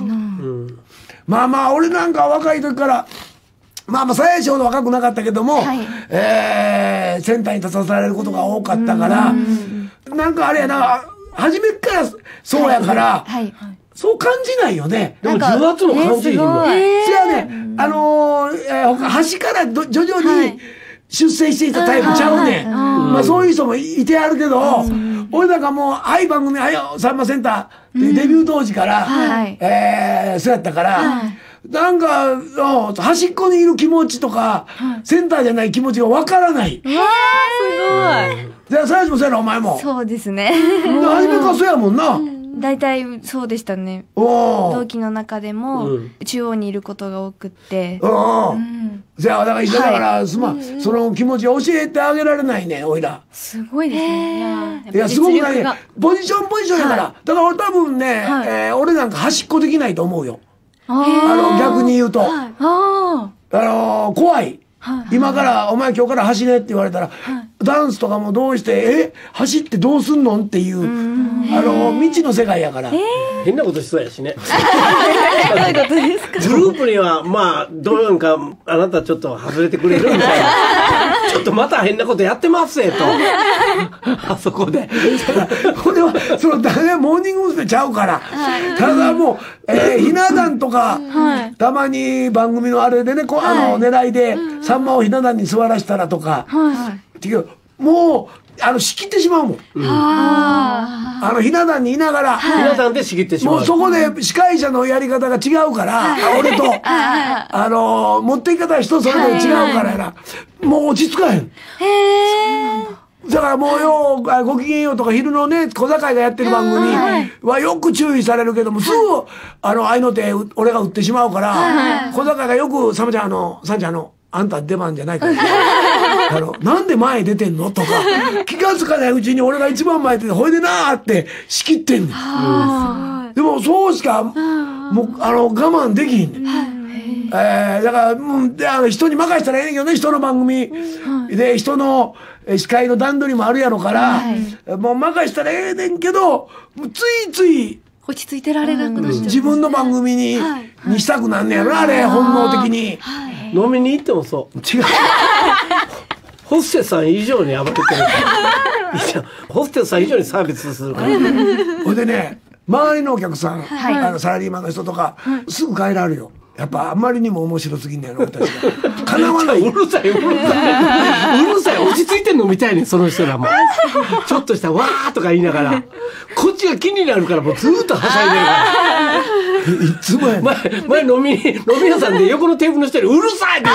まあまあ、俺なんか若い時から、まあまあ、最初ほど若くなかったけども、はい、えー、センターに立たされることが多かったから、なんかあれやな、初めっからそうやから、はいはいはい、そう感じないよね。 でも重圧も感じるもん。 じゃあね、あのー、えー、端からど徐々に、はい出世していたタイプちゃうねん。まあそういう人もいてあるけど、 俺なんかもう、はい、番組、はいよ、さんまセンターってデビュー当時から、えー、そうやったから、なんか、端っこにいる気持ちとか、センターじゃない気持ちがわからない。 うわー、すごい。 じゃあ、最初もそうやろ、お前も。 そうですね。 初めからそうやもんな。 大体そうでしたね。同期の中でも、中央にいることが多くって。 うん。じゃあ、だから一緒だから、すまん、その気持ちを教えてあげられないね、おいら。 すごいですね。 いや、すごくないね。ポジションポジションやから。だから俺多分ね、俺なんか端っこできないと思うよ。あの、逆に言うと。あの、怖い。今からお前今日から走れって言われたら、ダンスとかもどうしてえ走ってどうすんのっていうあの未知の世界やから、 変なことしそうやしね。グループにはまあどうなんかあなたちょっと外れてくれるみたいな、ちょっとまた変なことやってますよと、あそこでこれはその誰モーニング娘。ちゃうから、ただもう、えー、ひな壇とか、たまに番組のあれでね、こあの狙いでさんまをひな壇に座らしたらとか、もうあの仕切ってしまうもん。あのひな壇にいながら、 ひな壇で仕切ってしまう。 もうそこで司会者のやり方が違うから、俺とあの持っていき方は人それぞれ違うからやな、もう落ち着かへん。へえ。だからもうよ、ごきげんようとか昼のね、小坂井がやってる番組はよく注意されるけども、すぐ、あの、合いの手、俺が打ってしまうから、小坂井がよく、サムちゃん、あの、サンちゃん、あの、あんた出番じゃないから、あの、なんで前出てんのとか、気がつかないうちに俺が一番前で、ほいでなーって仕切ってんねん。でも、そうしか、もう、あの、我慢できひんねん。えー、だから、もう、で、あの、人に任せたらええねんけどね、人の番組。で、人の、司会の段取りもあるやろから、もう任せたらええねんけど、ついつい、 落ち着いてられなくなっちゃう。 自分の番組に、にしたくなんねやろ、あれ、本能的に。 飲みに行ってもそう。違う。ホステスさん以上に暴れてるから。ホステスさん以上にサービスするから。 ほいでね、周りのお客さん、あのサラリーマンの人とか、すぐ帰られるよ。やっぱあまりにも面白すぎんねやろ、私が。かなわない。 うるさい、うるさい。うるさい、落ち着いてんのみたいね、その人らも。ちょっとしたわーとか言いながら、こっちが気になるからもうずーっとはしゃいでるから。 いつもやね。 前、前飲み、飲み屋さんで横のテーブルの人にうるさいって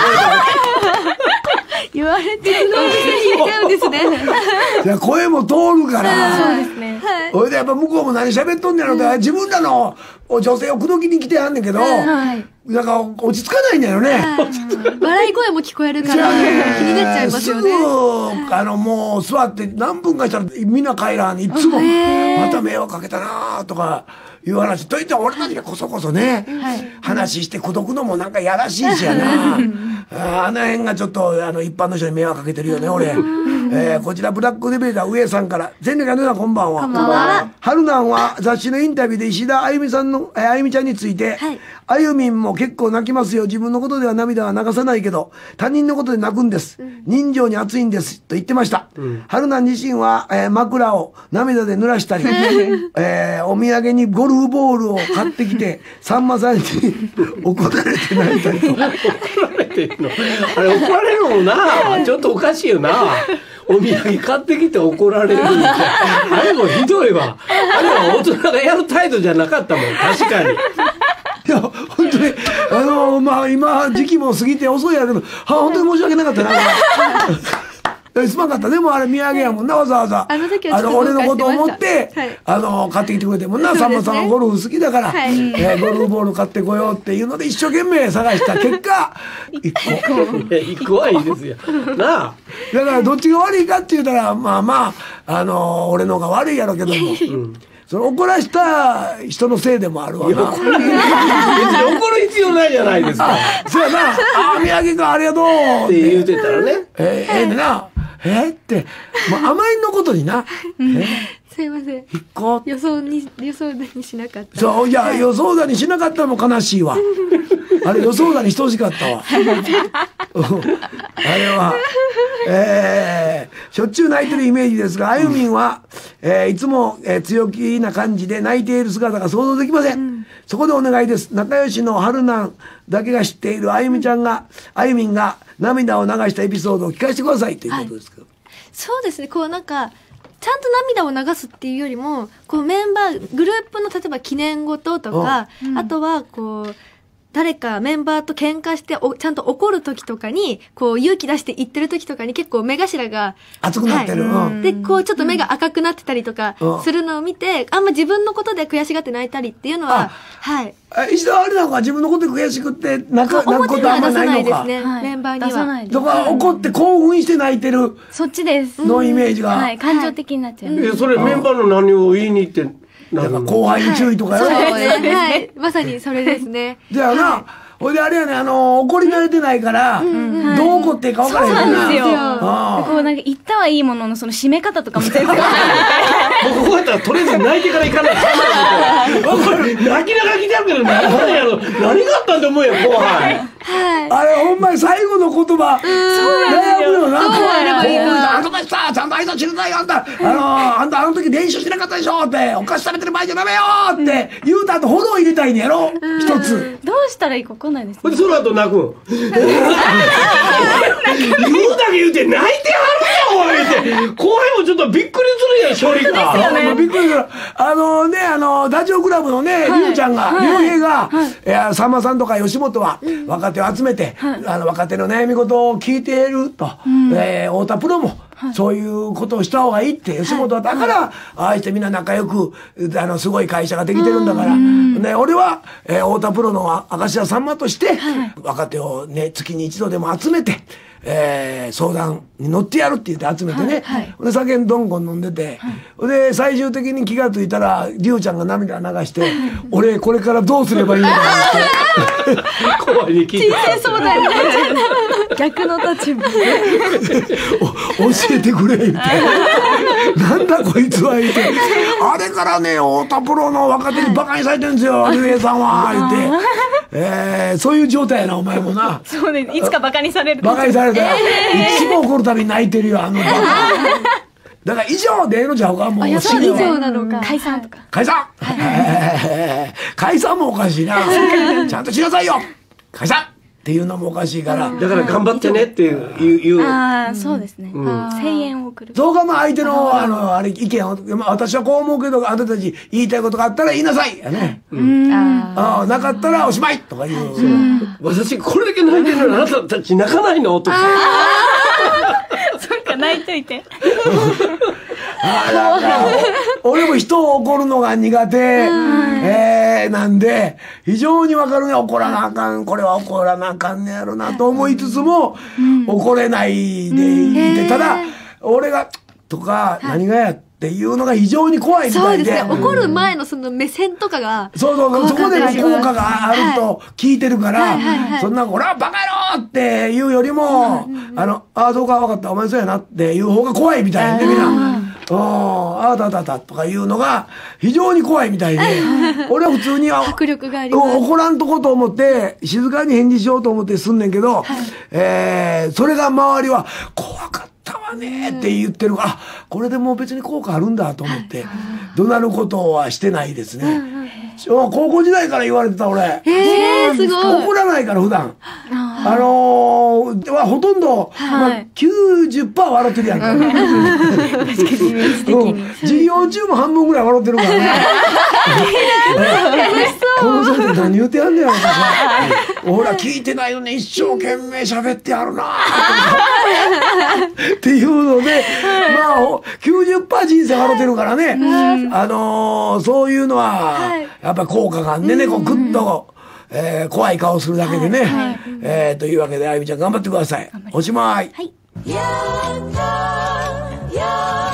言われてるのに言っちゃうんですね。 いや、声も通るから。 そうですね。 ほいでやっぱ向こうも何喋っとんねやろって、自分らの女性を口説きに来てはんねんけど、なんか落ち着かないんだよね。 笑い声も聞こえるから気になっちゃいますよね。 すぐ、あの、もう座って何分かしたらみんな帰らん。いつも、また迷惑かけたなとか、いう話。といって俺たちがこそこそね、話して口説くのもなんかやらしいしやな。あの辺がちょっと、あの、一般の人に迷惑かけてるよね、俺。えー、こちら、ブラックデベーター上さんから、全力の皆さんこんばんは。こんばんは。春なんは雑誌のインタビューで石田あゆみさんの、えー、あゆみちゃんについて、はい、あゆみんも結構泣きますよ。自分のことでは涙は流さないけど、他人のことで泣くんです。うん、人情に熱いんです。と言ってました。うん、春なん自身は、えー、枕を涙で濡らしたり、えー、お土産にゴルフボールを買ってきて、さんまさんに怒られて泣いたりと。怒られてるのあれ怒られるもんな。ちょっとおかしいよな。お土産買ってきて怒られるみたいな。あれもひどいわ。あれは大人がやる態度じゃなかったもん、確かに。 いや、本当に、あのー、まあ、今、時期も過ぎて遅いやけど、は、本当に申し訳なかったな。すまんかった。でもあれ土産やもんな、わざわざ。 あの時はちょっと俺のことを思って、はい、あの、買ってきてくれてもんな、さんまさんはゴルフ好きだから、はい、えー、ゴルフボール買ってこようっていうので一生懸命探した結果、いっこ。 いっこはいいですよ。なあ。 だからどっちが悪いかって言ったら、まあまあ、あのー、俺の方が悪いやろうけども。うんその怒らした人のせいでもあるわな。 怒る必要ないじゃないですか。 そうやな。ああ、土産かありがとうって言うてたらね。 えー、ええねな。えー、って、もう甘いのことにな。えー、 すいません。 一個。 予想に、予想だにしなかった。 そう、いや、予想だにしなかったのも悲しいわ。あれ予想だにしてほしかったわ。あれは、えー、しょっちゅう泣いてるイメージですが、あゆみんは、えー、いつも、えー、強気な感じで泣いている姿が想像できません。うん、そこでお願いです。仲良しの春なんだけが知っているあゆみちゃんが、あゆみんが涙を流したエピソードを聞かせてくださいということですけど。 はい、そうですね、こうなんか、 ちゃんと涙を流すっていうよりも、こうメンバー、グループの例えば記念事とか、うん、あとはこう、誰かメンバーと喧嘩しておちゃんと怒る時とかにこう勇気出して言ってる時とかに結構目頭が熱くなってる、 はいうん、でこうちょっと目が赤くなってたりとかするのを見て、うん、あんま自分のことで悔しがって泣いたりっていうのははい一度あれなんか自分のことで悔しくって泣くことあんまないのか、 ねはい、メンバーには出さないです。 だから怒って興奮して泣いてるそっちですのイメージが、 はい、感情的になっちゃう、 はい、えそれメンバーの何を言いに行ってなんか後輩に注意とかよ、 そうですね、はい、まさにそれですね。 じゃあな、はいほいであれやね、あのー、怒り慣れてないから、うん、どう怒っていいか分からへんな。 そうなんですよ。こうなんか言ったはいいものの、その締め方とかも全然分からない。 僕こうやったらとりあえず泣いてから行かないと。泣きながら来てるけど、何やろ、何があったんって思うよ、後輩。 はい。あれ、ほんまに最後の言葉。そうなんですよ。悩むよな。そうあればいいな。あんたたちさ、ちゃんと挨拶しなさいよ、あんた。あのー、あんたあの時練習しなかったでしょって、お菓子食べてる場合じゃダメよって言うた後、フォロー入れたいんやろ一つ。 どうしたらいいか分かんないですね。 その後泣くん。言うだけ言うて泣いてはるよ、おいって。後輩もちょっとびっくりするやん、勝利が。 ね、びっくりする。あのね、あの、ダチョウ倶楽部のね、りゅうちゃんが、りゅうへいが、さんまさんとか吉本は若手を集めて、あの、若手の悩み事を聞いていると、えー、太田プロも、そういうことをした方がいいって、吉本はだから、ああしてみんな仲良く、あの、すごい会社ができてるんだから、ね、俺は、えー、太田プロの明石家さんまとして、若手をね、月に一度でも集めて、えー、相談に乗ってやるって言って集めてね、はいはい、で酒どんごん飲んでて、はい、で最終的に気がついたらりゅうちゃんが涙流して「俺これからどうすればいいのかな」って怖いに聞いて人生相談になっちゃった逆の立場教えてくれみたいななんだこいつは言ってあれからね太田プロの若手にバカにされてるんですよ竜兵さんは言って、えー、そういう状態やなお前もなそうねいつかバカにされるバカにされたら、えー、いつも怒るたびに泣いてるよあのバカだから以上でええのちゃうかもう以上なのか解散とか解散解散もおかしいなちゃんとしなさいよ解散っていうのもおかしいからだから頑張ってねっていういうああそうですね、うん、声援を送るそうかまあ相手のあのあれ意見を、まあ、私はこう思うけどあなたたち言いたいことがあったら言いなさいやねうんああなかったらおしまいとか言う、うん、 私これだけ泣いてるのにあなたたち泣かないのとかそっか泣いといてあなんか俺も人を怒るのが苦手、えー、なんで非常にわかるね怒らなあかんこれは怒らなあかんねやろなと思いつつも、うん、怒れないでいて、うん、ただ俺がとか何がやっていうのが非常に怖いみたいでそうですね怒る前のその目線とかがそうそうそこでの効果があると聞いてるから、はいはいはいはい、そんな俺はバカ野郎っていうよりも、うんうん、あのああそうか分かったお前そうやなっていう方が怖いみたいでみんなああたたたとかいうのが非常に怖いみたいで俺は普通には迫力があります怒らんとこと思って静かに返事しようと思ってすんねんけど、はいえー、それが周りは怖かったわねって言ってるから、うん、あこれでもう別に効果あるんだと思って怒鳴ることはしてないですね、うんうん、高校時代から言われてた俺えー、すごい怒らないから普段あのー、はほとんど、はいまあ、きゅうじゅっパーセント 笑ってるやんか、うん、確かにイメージ的に授業中も半分ぐらい笑ってるからねこの先生何言うてやんねやろとかほら聞いてないのに一生懸命喋ってやるなっていうのでまあ きゅうじゅっパーセント 人生笑ってるからね、うん、あのー、そういうのはやっぱ効果があんでねこうグッとえー、怖い顔するだけでね、はいはいえー、というわけであゆみちゃん頑張ってくださいおしまい、はい、やったや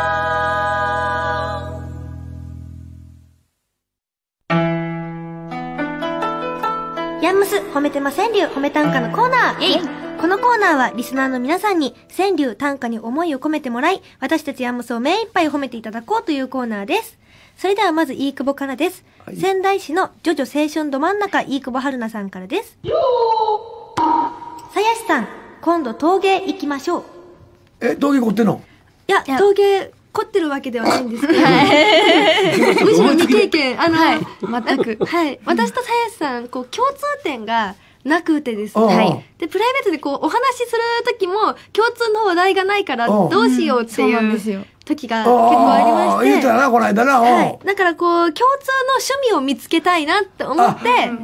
ったヤンムス褒めてま川柳褒め短歌のコーナーイェイこのコーナーはリスナーの皆さんに川柳短歌に思いを込めてもらい私たちヤンムスを目いっぱい褒めていただこうというコーナーですそれではまず飯久保からです、はい、仙台市のジョジョ青春ど真ん中飯久保春菜さんからですさやしさん今度陶芸行きましょうえ陶芸凝ってんのいや陶芸凝ってるわけではないんですけどむしろ未経験あの、はい、全く、はい、私とさやしさんこう共通点がなくてですね、はい、でプライベートでこうお話しする時も共通の話題がないからどうしようっていう時が結構ありまして。 言ってたな、この間な。 はい。だからこう、共通の趣味を見つけたいなって思って。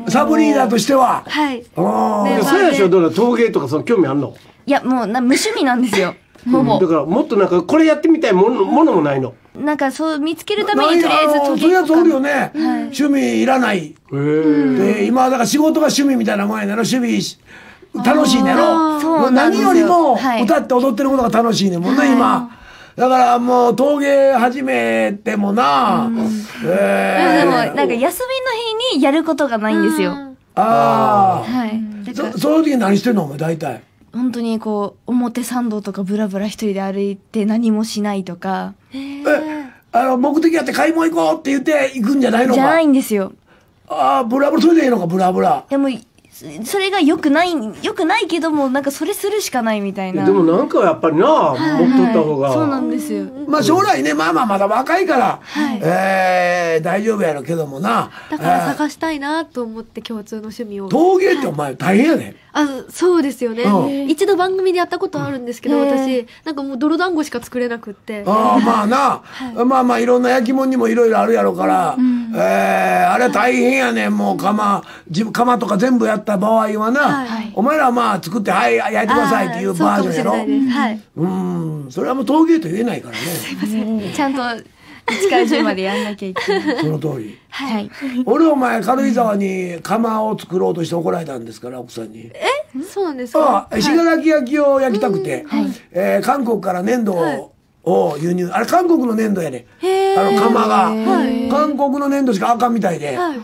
サブリーダーとしては。 はい。 さやしはどうなの？陶芸とかその興味あんの？ いや、もうな無趣味なんですよ。ほぼ。 だからもっとなんかこれやってみたいものものもないの？ なんかそう見つけるためにとりあえずそういうやつおるよね。趣味いらない。で、今だから仕事が趣味みたいなもんやなの。趣味楽しいねやろ。何よりも歌って踊ってることが楽しいねんもんね、今。だからもう陶芸始めてもな、 うんえー、でもなんか休みの日にやることがないんですよ。 ああ、 はい。 そその時何してんのお前大体。 本当にこう表参道とかブラブラ一人で歩いて何もしないとか。 え、あの目的やって買い物行こうって言って行くんじゃないのか。 じゃないんですよ。 ああ、ブラブラそれでいいのかブラブラ。 でもそれが良くない良くないけどもなんかそれするしかないみたいな。 でもなんかやっぱりな、はい、持っとった方が、 そうなんですよ。 まあ将来ね、まあまあまだ若いから、はい、えー、大丈夫やろうけどもな。 だから探したいなと思って共通の趣味を。 陶芸ってお前大変やね。 あ、そうですよね、うん、一度番組でやったことあるんですけど、私なんかもう泥団子しか作れなくって。 ああ、まあな、はい、まあまあいろんな焼き物にもいろいろあるやろから、うん、えー、あれ大変やねん。もう窯自分窯とか全部やった場合はな、はい、お前らはまあ作ってはい焼いてくださいっていうバージョンやろ。はい、うん、それはもう陶芸と言えないからね。 すいません、ちゃんといちからじゅうまでやんなきゃいけない。 その通り。 はい。 俺お前軽井沢に窯を作ろうとして怒られたんですから奥さんに。 え、そうなんですか。 ああ、信楽焼きを焼きたくて、はい、えー、韓国から粘土を輸入、あれ韓国の粘土やね。あの窯が、はい、韓国の粘土しかあかんみたいで、はい、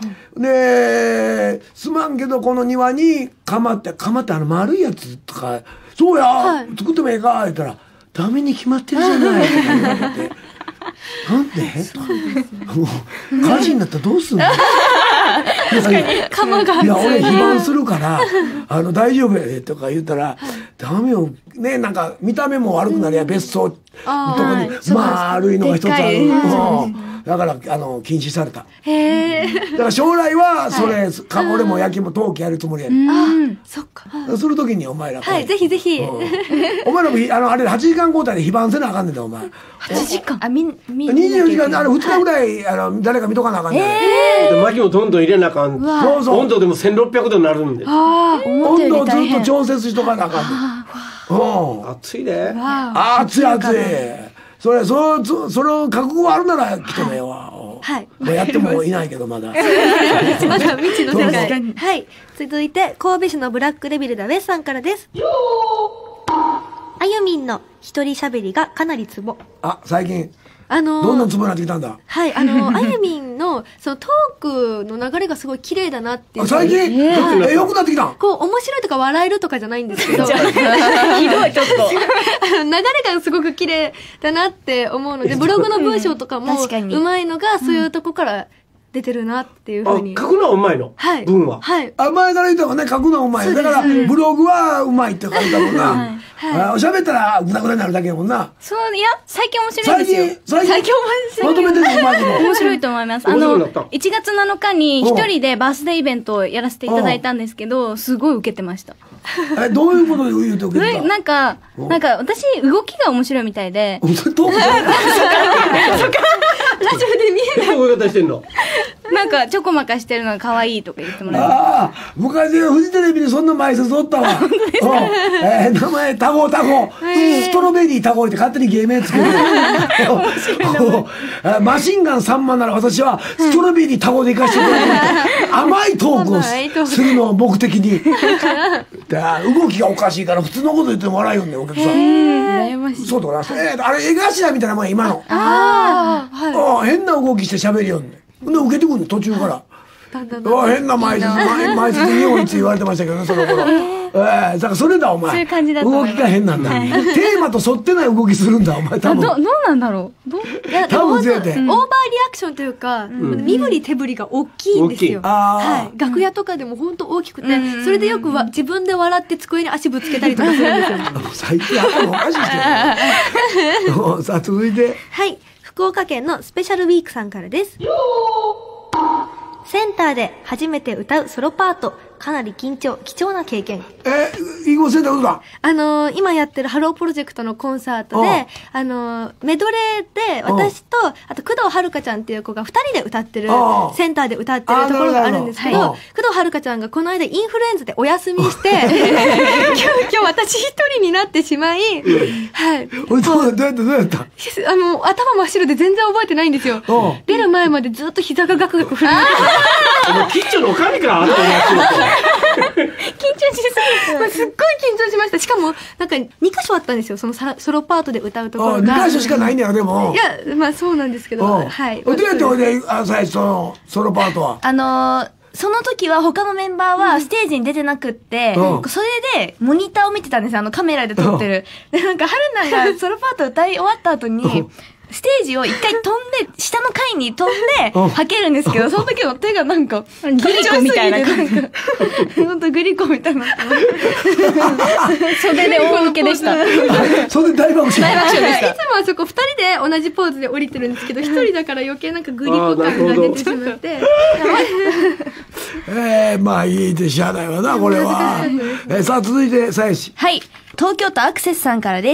で、すまんけどこの庭に窯って窯ってあの丸いやつとか、そうや、はい、作ってもええか言ったらダメに決まってるじゃないって言われて。なんでもう火事になったらどうすんの。 確かに窯がいや俺非番するからあの大丈夫やでとか言ったらダメよね。なんか見た目も悪くなるや、別荘のとこに丸いのが一つある。だからあの禁止された。へえ。だから将来はそれ、はい、俺も焼きも陶器やるつもりやね。 あ、そっか。 するときにお前らはい、ぜひぜひ。 お前らもあのあれはちじかん交代で非番せなあかんねんだお前。 はちじかん。あ、みみにじゅうよじかんあれふつかぐらいあの誰か見とかなあかんねん。 ええ。薪もどんどん入れなあかん。そうそう。温度でもせんろっぴゃくどになるんで。 ああ、 温度をずっと調節しとかなあかんねん。 うん。暑いで。 暑い暑い。それ、そ、そ、それを覚悟あるなら来てもええわ。 はい。 もうやってもいないけど、まだ。 まだ未知の世界。はい。続いて、神戸市のブラックデビルダウェスさんからです。あゆみんの一人喋りがかなりツボ。 あ、最近。 あのー、 どんどんツボになってきたんだ。 はい、あのー、あゆみんの、そのトークの流れがすごい綺麗だなっていう。 最近えー、え、よくなってきたん？ こう、面白いとか笑えるとかじゃないんですけど。ひどい、 ちょっと。 流れがすごく綺麗だなって思うので、ブログの文章とかも、うまいのが、そういうとこから出てるなっていうふうに。 書くのはうまいの？ はい。 文は。 はい。 あ、前から言ったもんね、書くのはうまい。だから、ブログはうまいって書いたもんな。はい。喋ったらグダグダになるだけやもんな。 そう、いや、最近面白いですよ。 最近、最近まとめてるのうまいけど。 面白いと思います。あの、いちがつなのかに一人でバースデーイベントをやらせていただいたんですけど、すごい受けてました。 え、どういうことで言うて受けてた？ なんか、なんか私、動きが面白いみたいで。 どういうこと？ラジオで見えない。 どういう方してんの？ なんか、ちょこまかしてるのが可愛いとか言ってもらえる。 ああ、昔フジテレビにそんな前説おったわ。えー、名前、タゴタゴ。ストロベリータゴって勝手に芸名つけて。マシンガンさんまんなら私はストロベリータゴで行かせてくれる。甘いトークをするのを目的に。動きがおかしいから普通のこと言っても笑いよんねん、お客さん。 羨ましい。 そうだな。えー、あれ、絵頭みたいなもんや、今の。 ああ、 はい。変な動きして喋りよんねん。で、受けてくるの、途中から。変な前説、前説日本一言われてましたけどね、その頃。ええ、だからそれだ、お前。 そういう感じだと思います。 動きが変なんだ。テーマと沿ってない動きするんだ、お前、多分。 ど、どうなんだろう。どういや、多分、オーバーリアクションというか、身振り手振りが大きいんですよ。はい。楽屋とかでも本当大きくて、それでよくわ自分で笑って机に足ぶつけたりとかするんですよ。 最近頭おかしいしてる。さあ、続いて。 はい。福岡県のスペシャルウィークさんからです。センターで初めて歌うソロパート、 かなり緊張、貴重な経験。 え、囲碁センターどうだ？ あのー、今やってるハロープロジェクトのコンサートで、あのー、メドレーで私と、あと工藤遥ちゃんっていう子が二人で歌ってる、センターで歌ってるところがあるんですけど、工藤遥ちゃんがこの間インフルエンザでお休みして、急遽私一人になってしまい、はい。 どうやったどうやった？ あの、頭真っ白で全然覚えてないんですよ。出る前までずっと膝がガクガク震えてて。キッチンのおかみか、あった緊張しすぎて。 すっごい緊張しました。しかも、なんかに箇所あったんですよ。そのソロパートで歌うところが。 に箇所しかないんだよ、でも。 いや、まあそうなんですけど、はい。 どうやっておいで、最初のソロパートは。 あのー、その時は他のメンバーはステージに出てなくって、うん、それでモニターを見てたんですよ。あのカメラで撮ってる。で、なんか春菜がソロパート歌い終わった後に、ステージを一回飛んで、下の階に飛んで、吐けるんですけど、その時の手がなんか、グリコみたいな感じ。ほんとグリコみたいな。袖で大受けでした。 袖大爆笑。 大爆笑でした。 いつもはそこ二人で同じポーズで降りてるんですけど、一人だから余計なんかグリコ感が出てしまって。 えー、まあいいでしゃあないわな、これは。えー、さあ続いて、さやし。 はい。東京都アクセスさんからです。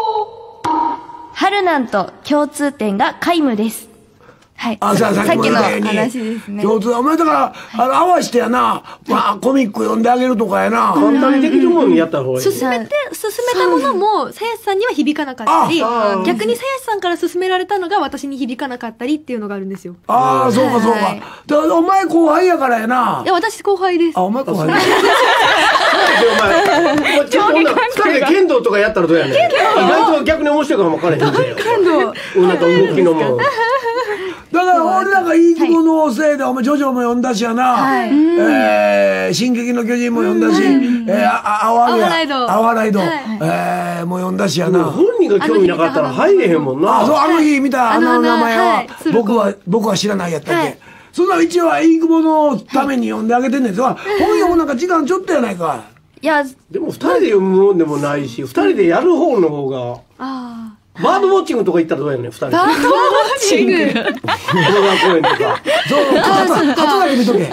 春なんと共通点が皆無です。はい。 あ、さ, さっきの話ですね。 共通、お前だから、あの、合わしてやな、まあ、コミック読んであげるとかやな。 簡単にできるものにやった方がいい。 進めて、進めたものも、さやしさんには響かなかったり、逆にさやしさんから進められたのが私に響かなかったりっていうのがあるんですよ。 ああ、そうかそうか。だからお前後輩やからやな。 いや、私後輩です。 あ、お前後輩です。 お前、ちょっと二人で剣道とかやったらどうやねん。意外と逆に面白いかも分からへんねん。 剣道。 なんか動きのもん。 だから俺なんかいいとこのせいで、お前ジョジョも読んだしやな、はい、えー、進撃の巨人も読んだし、はい、えー、あ、あわライド。 あわライド、はい、えー、もう読んだしやな。 本人が興味なかったら入れへんもんな。 あ、そう、あの日見たあの名前は、はい、僕は、僕は知らないやったっけ。はい、そんな一応はインクボのために読んであげてんねんけど、はい、本読むなんか時間ちょっとやないか。 いや、 でも二人で読むもんでもないし、二人でやる方の方が。ああ。バードウォッチングとか行ったらどうやねん、二人で。 バードウォッチング公園とか。 そう、肩だけ見とけ。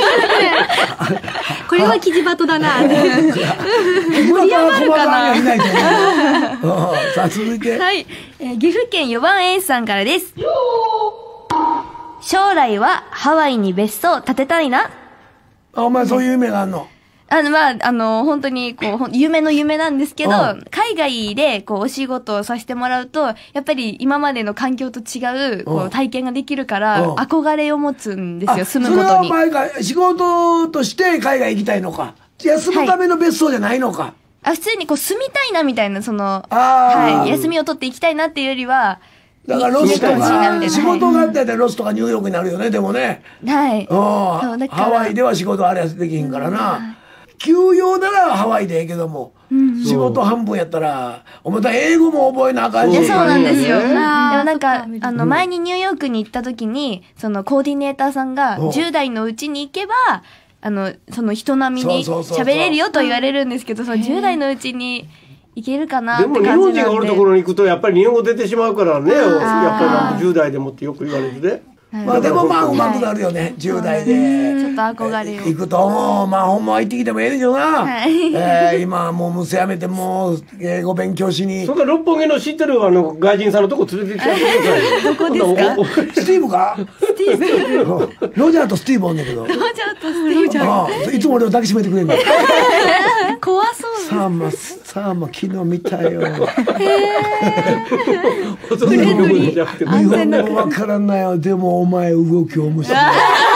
これはキジバトだな。 盛り上がるかな。さあ、続いて。 はい。岐阜県よばんエースさんからです。将来はハワイに別荘建てたいな。 あ、お前そういう夢があんの？ あの、まあ、あの、本当に、こう、夢の夢なんですけど、海外で、こう、お仕事をさせてもらうと、やっぱり今までの環境と違う、こう、体験ができるから、憧れを持つんですよ、住むことに。 それはお前が仕事として海外行きたいのか。休むための別荘じゃないのか。はい、 あ、普通にこう、住みたいなみたいな、その、はい、休みを取って行きたいなっていうよりは、 だからロスとか、仕事があったらロスとかニューヨークになるよね、でもね。 はい。 ハワイでは仕事あれやできひんからな。休養ならハワイでええけども、うん、仕事半分やったら、お前英語も覚えなあかんし。 いや、そうなんですよ。でもなんか、あの、前にニューヨークに行った時に、そのコーディネーターさんが、じゅう代のうちに行けば、あの、その人並みに喋れるよと言われるんですけど、そのじゅう代のうちに行けるかなって感じなんで。 でも日本人がおるところに行くと、やっぱり日本語出てしまうからね、やっぱりじゅう代でもってよく言われるね。 まあでもまあうまくなるよね、じゅう代で。 ちょっと憧れを。 行くと、まあほんまは行ってきてもええでしょうな。え今もう娘やめてもう英語勉強しに。 それから六本木の知ってるあの外人さんのとこ連れてきてください。 どこですか？ スティーブか？ スティーブ。ロジャーとスティーブおんねんけど。 ロジャーとスティーブ。いつも俺を抱きしめてくれんの。 怖そう。 さあま、さあま、昨日見たよ。へ日本語わからないよ。でもお前動き面白い。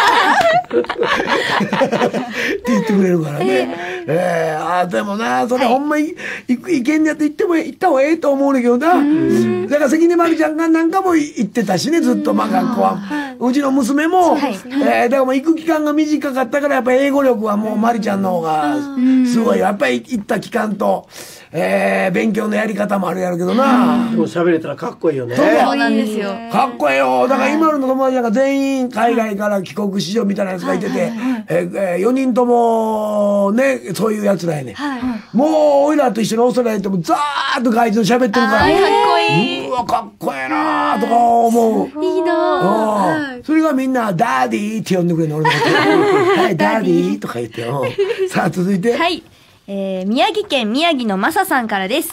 って言ってくれるからね。えー、あでもな、それほんまに行く、行けんやって言っても、行った方がええと思うねんけどな。だから関根麻里ちゃんがなんかも行ってたしね、ずっと、まあ学校は。うちの娘も、えー、だからもう行く期間が短かったから、やっぱり英語力はもう麻里ちゃんの方が、すごい。やっぱり行った期間と、えー、勉強のやり方もあるやるけどな。 でも喋れたらかっこいいよね。 そうなんですよ。 かっこいいよ。だから今の友達なんか全員海外から帰国子女みたいなやつがいてて、えー、よにんともね、そういうやつらやね。もう、おいらと一緒にオーストラリア行ってもザーッと外人喋ってるから。 かっこいい。 うわ、かっこいいなとか思う。 いいなそれがみんな、ダーディーって呼んでくれるの、俺のこと。はい、ダーディーとか言ってよ。さあ、続いて。 はい。えー、宮城県宮城のマサさんからです。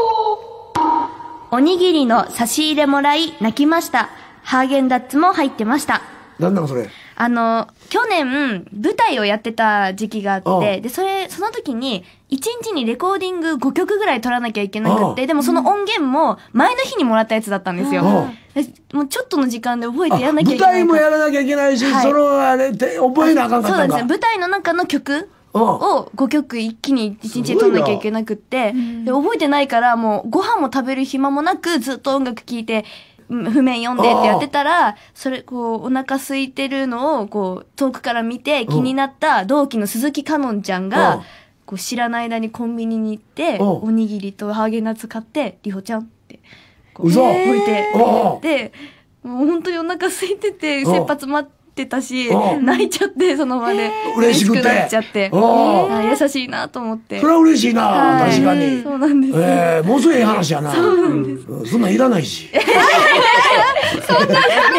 おにぎりの差し入れもらい、泣きました。ハーゲンダッツも入ってました。 なんだかそれ。 あの、去年、舞台をやってた時期があって、で、それ、その時に、いちにちにレコーディングごきょくぐらい撮らなきゃいけなくって、でもその音源も、前の日にもらったやつだったんですよ。もうちょっとの時間で覚えてやらなきゃいけない。 舞台もやらなきゃいけないし、はい、そのあれって覚えなあかんかったんか。 そうなんですよ。舞台の中の曲をごきょく一気にいちにちで撮らなきゃいけなくって、で覚えてないから、もうご飯も食べる暇もなく、ずっと音楽聴いて、譜面読んでってやってたら、それ、こう、お腹空いてるのを、こう、遠くから見て気になった同期の鈴木かのんちゃんが、こう、知らない間にコンビニに行って、おにぎりとハーゲンダッツ買って、りほちゃんって、こう、置いて、で、もう本当にお腹空いてて、切羽詰まってたし、泣いちゃって、その場で。嬉しくなっちゃって。優しいなと思って。 それは嬉しいな、確かに。 そうなんです。 ええ、もうすぐいい話やな。そうなんです。そんなんいらないし。 そんなね。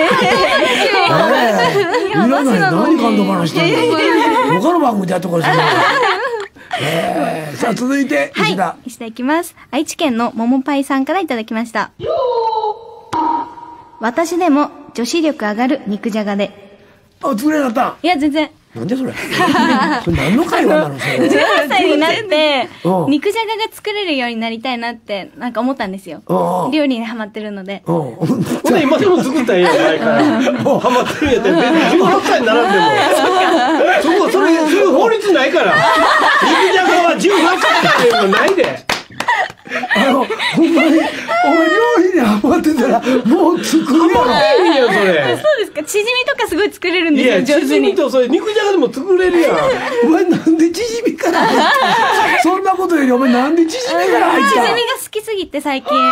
いらない。何感動話してんの。他の番組でやっとこうしえー、さあ続いて石田、 はい、石田いきます。愛知県のももパイさんからいただきました。私でも女子力上がる肉じゃがで。 あ、作れなかった。 いや全然。 なんでそれそれ何の会話なのそれ。 じゅうはっさいになって肉じゃがが作れるようになりたいなってなんか思ったんですよ。料理にハマってるので。 ほんで今でも作ったらええやん前からハマってるんやったら全然じゅうはっさいにならんでもそこそれそういう法律ないから肉じゃがはじゅうはっさいっていうのないで。 あの、ほんまに、お前料理にハマってたら、もう作るやろ。 ハマってるやん、それ。 そうですか。チヂミとかすごい作れるんですよ、上手に。 いや、チヂミとそれ肉じゃがでも作れるやん。 お前なんでチヂミから入ったそんなことよりお前なんでチヂミから入ったチヂミが好きすぎて最近。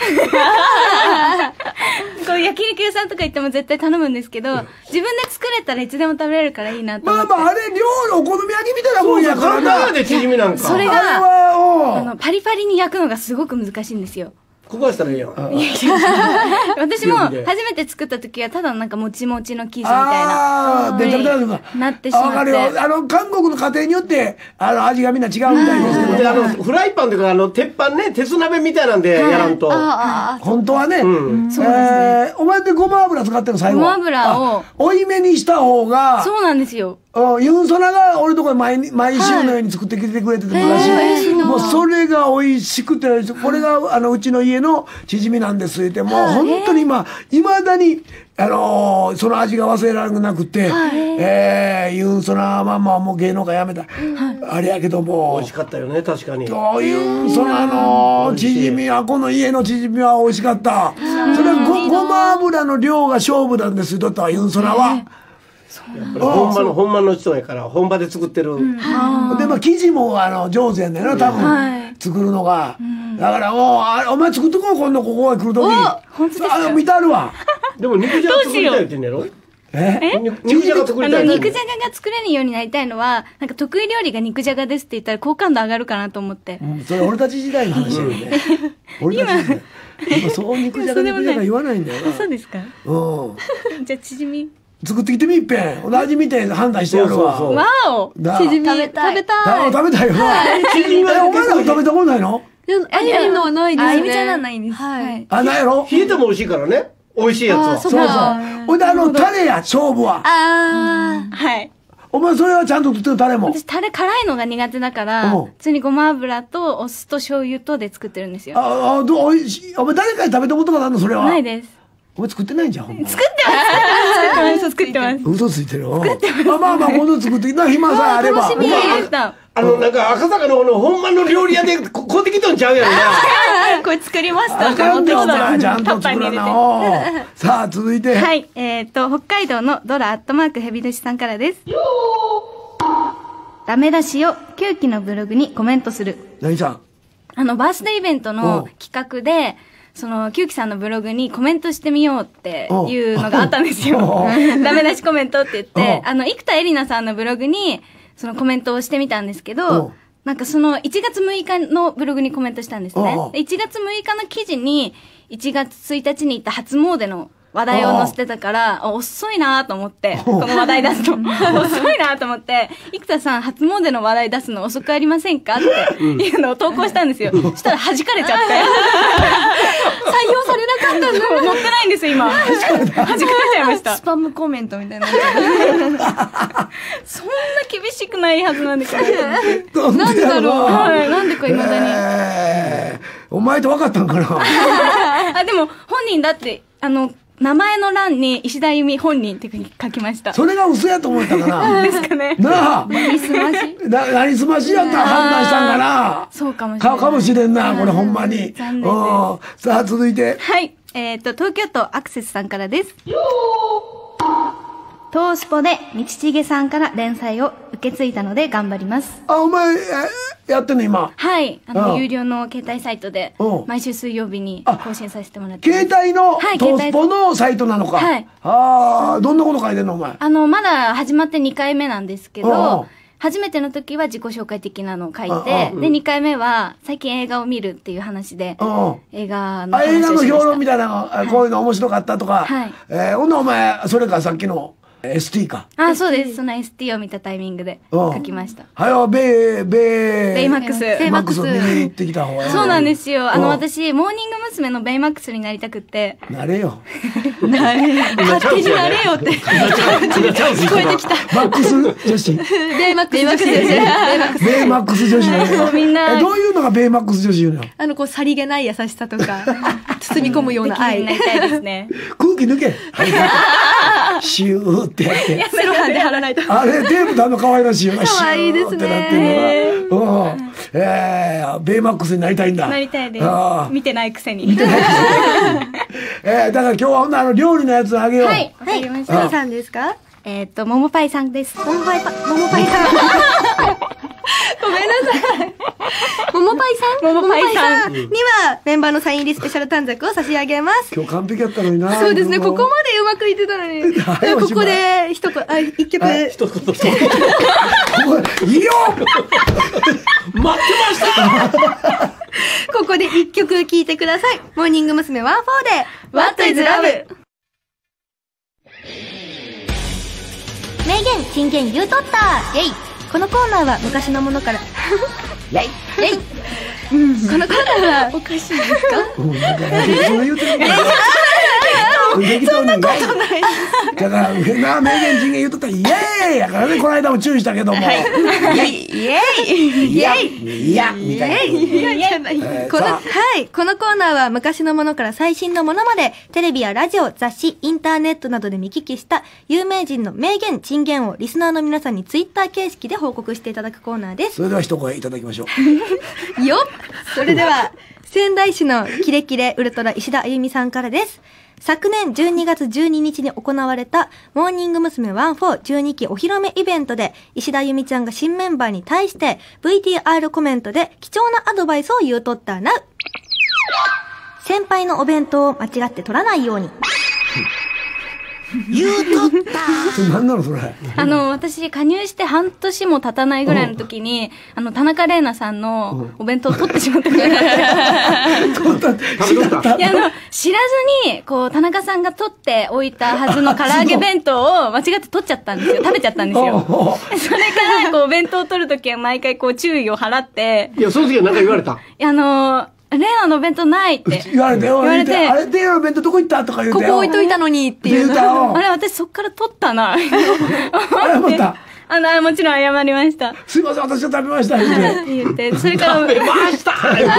こう焼肉屋さんとか行っても絶対頼むんですけど、自分で作れたらいつでも食べれるからいいなと思って。 まあまあ、あれ、料理お好み焼きみたいなもんやからな。 簡単でチヂミなんか。 それが、あの、パリパリに焼くのがすごく難しいんですよ。 焦がしたらいいやん。 私も初めて作った時はただなんかもちもちの生地みたいな。 ああ、ベタベタななってしまって。 わかるよ。あの、韓国の家庭によって、あの、味がみんな違うみたいですけど。 で、あの、フライパンというか、あの、鉄板ね、鉄鍋みたいなんでやらんと。 本当はね。 そうですね。 お前ってごま油使ってるの最後。 ごま油を。 多いめにした方が。 そうなんですよ。 ユンソナが俺のところ毎毎週のように作ってきてくれてて昔、もうそれが美味しくて、これがあのうちの家のチヂミなんですって、もう本当に今、いまだに、あのー、その味が忘れられなくて、えー、ユンソナママはもう芸能界やめた。あれやけども。 美味しかったよね、確かに。 そうユンソナのチヂミは、この家のチヂミは美味しかった。それは ご, ごま油の量が勝負なんですよ、だったユンソナは。 やっぱり本場の本場の人やから本場で作ってる、うん、 でまあ生地もあの上手やねんな多分、はい、作るのが、うん、だからもうあお前作っとこう今度ここへ来るときに本当ですか。 あの見たるわでも肉じゃが作りたいって言うんやろ。 え肉じゃが作りたい。 肉じゃがが作れるようになりたいのはなんか得意料理が肉じゃがですって言ったら好感度上がるかなと思って、 うん、それ俺たち時代の話だよね俺たち時代今そう肉じゃが肉じゃが言わないんだよな。 そうですか。 うんじゃあチヂミ作ってきてみいっぺん。味見て判断してやるわ。 そうそうそうわお。チヂミ食べたい。食べたい。 食べたいよな。 チヂミはお前ら食べたことないの？ あゆみのはないですね。 あゆみちゃんはないです。はい。 あ、ないやろ？ 冷えても美味しいからね。美味しいやつは。 そうそう。ほいであのタレや勝負は。 ああ。はい。 お前それはちゃんと作ってるタレも。 私タレ辛いのが苦手だから、普通にごま油とお酢と醤油とで作ってるんですよ。 ああ、どうおいしい。お前誰かに食べたことがあるのそれは？ ないです。 お前作ってないんじゃん。 作ってます作ってます。 嘘ついてる。作ってます。まあまあまあ今度作ってな暇さえあれば。 楽しみでした。 あのなんか赤坂のの本場の料理屋でこ買ってきとんちゃうやろな。 これ作りました。 あかんでお前ちゃんと作らな。さあ続いて。 はい、えっと北海道のドラアットマークヘビ年さんからです。ダメ出しをキューキのブログにコメントする。 何さん？ あのバースデーイベントの企画で。その、キューキさんのブログにコメントしてみようっていうのがあったんですよ。ダメ出しコメントって言って、あの、生田絵里奈さんのブログに、そのコメントをしてみたんですけど、なんかそのいちがつむいかのブログにコメントしたんですね。いちがつむいかの記事に、いちがつついたちに行った初詣の話題を載せてたから、遅いなと思って、この話題出すの。遅いなと思って、生田さん初詣の話題出すの遅くありませんかっていうのを投稿したんですよ。そしたら弾かれちゃって。採用されなかったんだ。 載ってないんですよ、今。弾かれちゃいました。 スパムコメントみたいになっちゃう。そんな厳しくないはずなんですけど。 なんでだろう。はい、なんでか未だに。 えー、お前って分かったんかなあ、でも、本人だって、あの、名前の欄に石田由美本人って書きました。 それが嘘やと思ったかな。 ですかね。 なあ。 何すましな、何すましやったら判断したんかな。 そうかもしれない。 か、かもしれんな、これほんまに。 残念です。 さあ、続いて。 はい。えっと、東京都アクセスさんからです。トースポで道重さんから連載を受け継いだので頑張ります。 あ、お前、やってんの今。 はい。あの、有料の携帯サイトで、毎週水曜日に更新させてもらってます。 携帯のトースポのサイトなのか。はい。ああ、どんなこと書いてんのお前。 あの、まだ始まってにかいめなんですけど、初めての時は自己紹介的なのを書いて、で、にかいめは最近映画を見るっていう話で、映画の話をしました。 映画の評論みたいなの、こういうの面白かったとか。はい。えー、ほんなお前、それかさっきの、エスティー か。 あ、そうです。その エスティー を見たタイミングで書きました。 はよ、ベイ、ベイ。 ベイマックス。 ベイマックス見に行ってきた方が。 そうなんですよ。あの、私、モーニング娘。のベイマックスになりたくって。 なれよ。 なれよ。勝手になれよって。聞こえてきた。 マックス女子。 ベイマックス女子。 ベイマックス女子なの。みんな。どういうのがベイマックス女子言うの？ あの、こう、さりげない優しさとか、包み込むような愛。 になりたいですね。 空気抜け。シューってやって。 セロハンで貼らないと。 あれ、テープとあの可愛らしいよな。 可愛いですね。 ってなってるのが。うん。えー、ベイマックスになりたいんだ。 なりたいです。見てないくせに。 見てないくせに。えー、だから今日はほんなあの、料理のやつあげよう。 はい、わかりました。 何さんですか？ えっと、ももパイさんです。 ももパイパ、ももパイさん。ごめんなさい。ももパイさんももパイさんにはメンバーのサイン入りスペシャル短冊を差し上げます。 今日完璧やったのにな。 そうですね、ここまでうまくいってたのに。ここで一言、あ、一曲。 一言。いいよ待ってましたここで一曲聴いてください。モーニング娘。ワンフォーで What is Love。名言、金言言うとったイェイ。このコーナーは昔のものからイェイイェイ、うん、このコーナーはおかしいですか？ うん、なんかそれ言うてるんだよ。そんなことない。だからな、名言金言言うとったらイエーイやからね、この間も注意したけども。イエーイイエーイイエーイいやみたいな。 いやいやいや。この、はい。このコーナーは昔のものから最新のものまで、テレビやラジオ、雑誌、インターネットなどで見聞きした有名人の名言、珍言をリスナーの皆さんにツイッター形式で報告していただくコーナーです。 それでは一声いただきましょう。よっ。それでは、仙台市のキレキレウルトラ石田あゆみさんからです。昨年じゅうにがつじゅうににちに行われたモーニング娘。ワンフォーじゅうにきお披露目イベントで石田あゆみちゃんが新メンバーに対して ブイティーアール コメントで貴重なアドバイスを言うとったな。先輩のお弁当を間違って取らないように。 言うとったそれ何なのそれ。 あの、私、加入して半年も経たないぐらいの時に、あの、田中玲奈さんのお弁当を取ってしまったぐらい。 取った食べとった。 いや、あの、知らずに、こう、田中さんが取っておいたはずの唐揚げ弁当を間違って取っちゃったんですよ。食べちゃったんですよ。それから、こう、お弁当を取るときは毎回こう、注意を払って。 いや、その時は何か言われた？ いや、あのー、レナのお弁当ないって言われて、言われて、あれレナの弁当どこ行ったとか言うて、 ここ置いといたのにっていう。 あれ、私そっから取ったな。 謝った。 あの、もちろん謝りました。 すいません、私は食べました、言うて。言って、それから。 食べました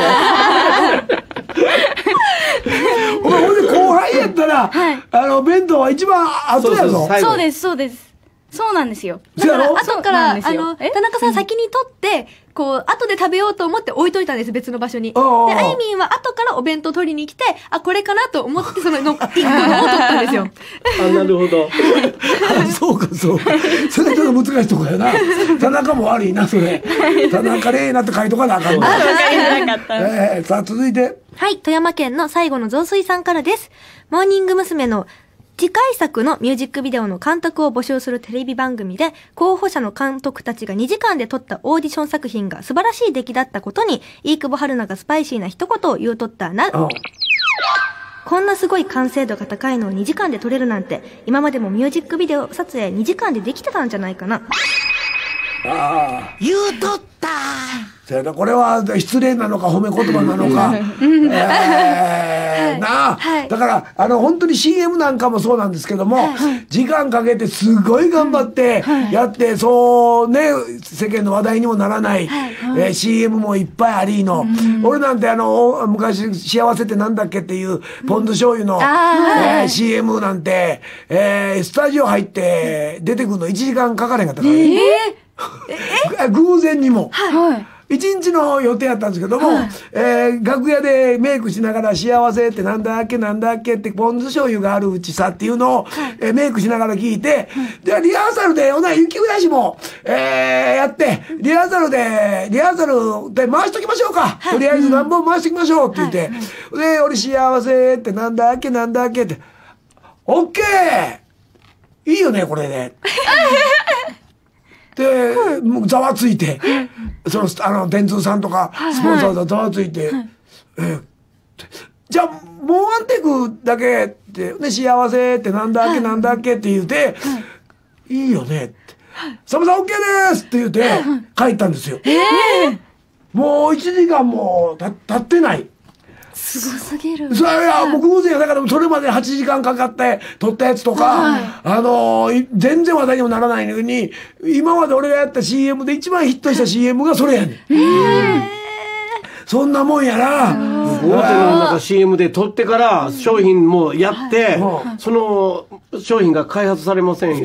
お前、ほんで後輩やったら、あの、弁当は一番後やぞ。 そうです、そうです。そうなんですよ。 だから、後から、あの、田中さん先に取って、こう、後で食べようと思って置いといたんです、別の場所に。で、あゆみんは後からお弁当取りに来て、あ、これかなと思って、その、の、一個のを取ったんですよ。 あ、なるほど。 そうか、そうか。それちょっと難しいとこやな。田中も悪いな、それ。田中玲奈って書いとかなあかんの。 あ、わかりなかった。 えー、さあ、続いて。 はい、富山県の最後の雑炊さんからです。モーニング娘。の次回作のミュージックビデオの監督を募集するテレビ番組で、候補者の監督たちがにじかんで撮ったオーディション作品が素晴らしい出来だったことに、飯久保春菜がスパイシーな一言を言うとったな。 こんなすごい完成度が高いのをにじかんで撮れるなんて、今までもミュージックビデオ撮影にじかんでできてたんじゃないかな。 ああ。 言うとったこれは失礼なのか褒め言葉なのか。えー、なあ、はい、だから、あの、本当に シーエム なんかもそうなんですけども、はい、時間かけてすごい頑張ってやって、はい、そうね、世間の話題にもならない、はい、えー、シーエム もいっぱいありの、うん、俺なんてあの、昔、幸せってなんだっけっていう、ポン酢醤油の、うん、えー、シーエム なんて、えー、スタジオ入って出てくるのいちじかんかかれんかったからね。えー、偶然にも。はい一日の予定やったんですけども、はい、えー、楽屋でメイクしながら幸せってなんだっけなんだっけってポン酢醤油があるうちさっていうのを、はい、えー、メイクしながら聞いて、はい、で、リハーサルで、ほな、雪暮らしも、えー、やって、リハーサルで、リハーサルで回しときましょうか。はい、とりあえず何本回しときましょうって言って、はい、で、俺幸せってなんだっけなんだっけって、オッケーいいよね、これで。で、もうざわついて、その、あの、電通さんとか、スポンサーがざわついて、え、じゃあ、もうワンテイクだけって、ね、幸せってなんだっけなんだっけって言うて、いいよねって、サムさん オーケー ですって言うて、帰ったんですよ。もういちじかんもた経ってない。 すごすぎる。 それはもう偶然やだからそれまではちじかんかかって撮ったやつとか、はい、あのー、全然話題にもならないのに、今まで俺がやった シーエム で一番ヒットした シーエム がそれやねん。そんなもんやな。 大手のなんか シーエム で撮ってから商品もやって、はい、その商品が開発されませんよ。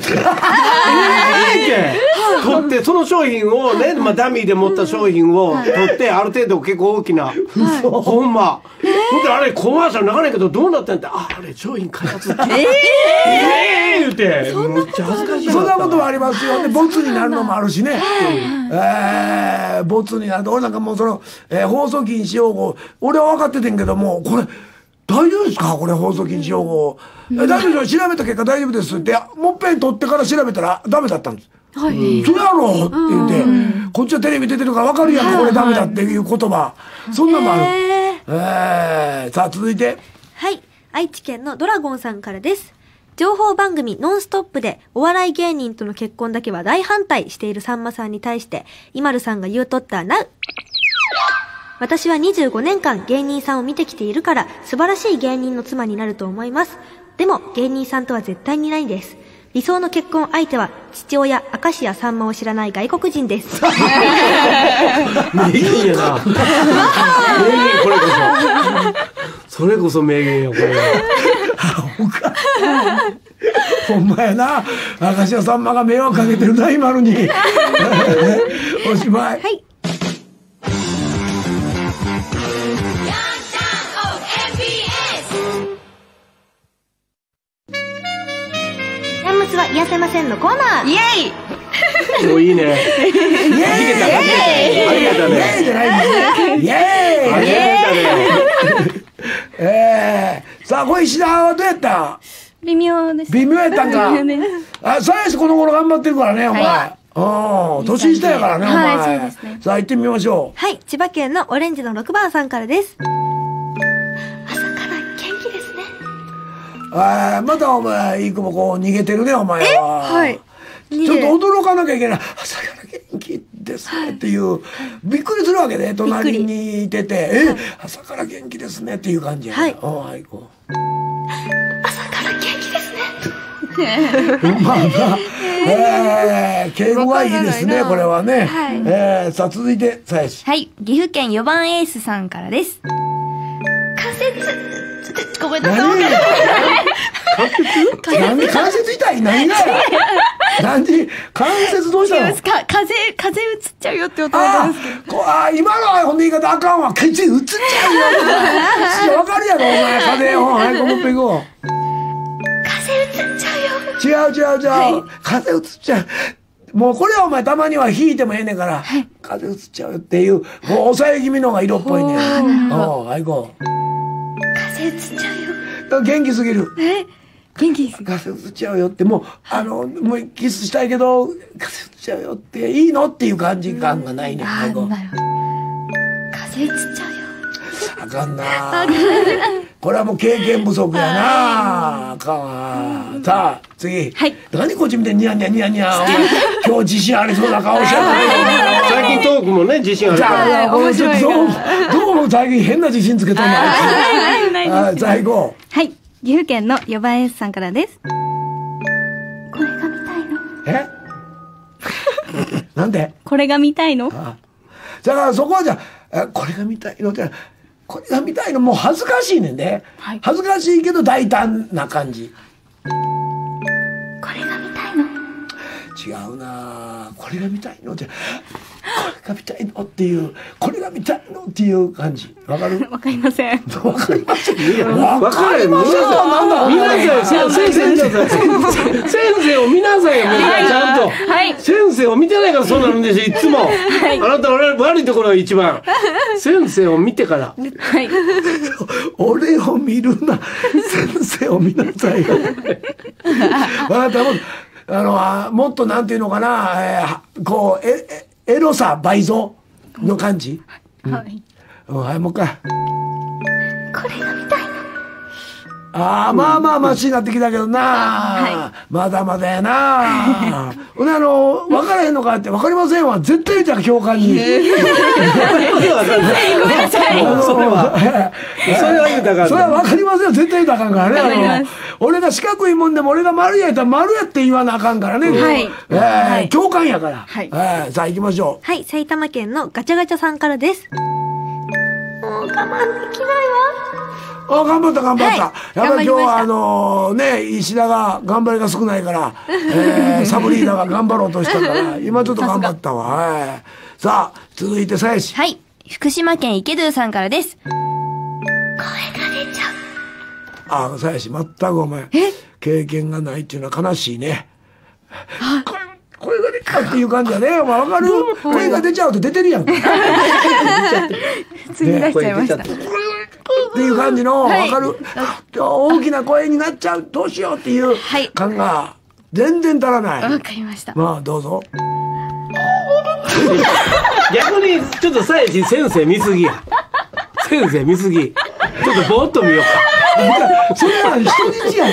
撮ってその商品をね、まあ、ダミーで持った商品を撮ってある程度結構大きな、はい、ほんまほんであれコマーシャル流れないけどどうなったんって、ああれ商品開発ってえー、えー、言うてむっちゃ恥ずかしい。 そんなこともありますよね。ボツになるのもあるしね、えー、ボツになると俺なんかもうその、えー、放送禁止用語俺は分かっててんけども、これ大丈夫ですかこれ放送禁止用語、うん、大丈夫です、調べた結果大丈夫ですって、もっぺん取ってから調べたらダメだったんです。はい、それやろって言って、うん、こっちはテレビ出てるから分かるやん、はい、これダメだっていう言葉、はい、そんなのもある。えー、えー、さあ続いて、 はい、愛知県のドラゴンさんからです。情報番組ノンストップでお笑い芸人との結婚だけは大反対しているさんまさんに対して、IMALUさんが言うとったなう。私はにじゅうごねんかん芸人さんを見てきているから素晴らしい芸人の妻になると思います。でも芸人さんとは絶対にないです。理想の結婚相手は父親明石家さんまを知らない外国人です。名言やな。名言、これこそそれこそ名言よこれ。 ほんまやな、明石家さんまが迷惑かけてるな今のに。おしまい。はい。 は癒せませんのコーナー。イエイ。おいいね。イエイ。 イエイ。 ありがとうね。 イエイじゃないんですね。イエイ。 ありがとうね。 えー、さあこれ石田はどうやった？ 微妙です。 微妙やったんか。あ、さやしこの頃頑張ってるからねお前。うん、年下やからねお前。はい、そうですね。さあ行ってみましょう。 はい、千葉県のオレンジのろくばんさんからです。 ああ、またお前、いい子もこう逃げてるね、お前は。はい。ちょっと驚かなきゃいけない。朝から元気ですねっていう、びっくりするわけで、隣にいてて、え、朝から元気ですねっていう感じやね。はい。はい、こう。 朝から元気ですね。まあまあ、えー、敬語がいいですね、これはね。はい。えー、さあ続いて、さやし。 はい、岐阜県よばんエースさんからです。仮説。ごめんなさい。 何で関節痛い何が何で関節どうしたの？ か風風映っちゃうよって音なんですけど。 ああ今のはほんで言い方あかんわ。風映っちゃうよ。わかるやろお前風をはいごもっぺんご。 風映っちゃうよ。 違う違う違う、はい、風映っちゃう。もうこれはお前たまには引いてもええねんから、はい、風映っちゃうよっていうもう抑え気味の方が色っぽいねん。おうはいこう。 風映っちゃうよ。 元気すぎる。 え元気すぎる。 風映っちゃうよってもうあのもうキスしたいけど風映っちゃうよっていいのっていう感じ感がないねん。 ああなるほど。 風映っちゃうよ。 あかんな。これはもう経験不足やな。あかんわ。さあ、次。 はい。 何こっち見てニヤニヤニヤニヤ。今日自信ありそうな顔してる。 最近トークもね、自信あるから。 面白い。どうも最近変な自信つけとんの。最後。 はい。岐阜県のよばん S さんからです。これが見たいの？ えなんでこれが見たいの？ ああだからそこはじゃあ、これが見たいのって、これが見たいのもう恥ずかしいねんで、はい、恥ずかしいけど大胆な感じ。 これが見たいの？ 違うなこれが見たいのって、これが見たいのっていう、これが見たいのっていう感じ。わかる？ わかりません。 わかりません。 わかりません。なんだ皆さん、先生、先生を見なさいよ、ちゃんと。はい。先生を見てないからそうなるんですよ、いつも。あなたの悪いところが一番。先生を見てから。はい。 俺を見るな。先生を見なさいよ。わかった。あの、もっとなんていうのかな、えー、こう、え、エロさ倍増の感じ。はい。うん、はい、もう一回。これが見たいの。 ああ、まあまあマシになってきたけどな、はい、まだまだやなほんであの、分からへんのかって、分かりませんわ。絶対言うたら教官に。ごめんなさい。それは、それは言うたらあかん。それは分かりませんよ。絶対言うたらあかんからね。あの、俺が四角いもんでも俺が丸やったら丸やって言わなあかんからね。はい。えー、教官やから。はい。えー、さあ行きましょう。はい、埼玉県のガチャガチャさんからです。もう我慢できないわ。 あ、頑張った頑張った。はい、やっぱり今日はあのー、ね、石田が頑張りが少ないから、えー、サブリーダーが頑張ろうとしたから、今ちょっと頑張ったわ。はい。さあ、続いてさやし。 はい。福島県池ドゥさんからです。声が出ちゃう。あ、さやし、全くお前、経験がないっていうのは悲しいね。声声が出ちゃうっていう感じだね。お前わかる？声が出ちゃうと出てるやん。 次出しちゃいました。 っていう感じの、わかる、大きな声になっちゃう、どうしようっていう感が全然足らない。 わかりました。 まあ、どうぞ。 逆に、ちょっとさやし先生見すぎや。先生見すぎ。ちょっとぼーっと見ようか。 それは人質やん。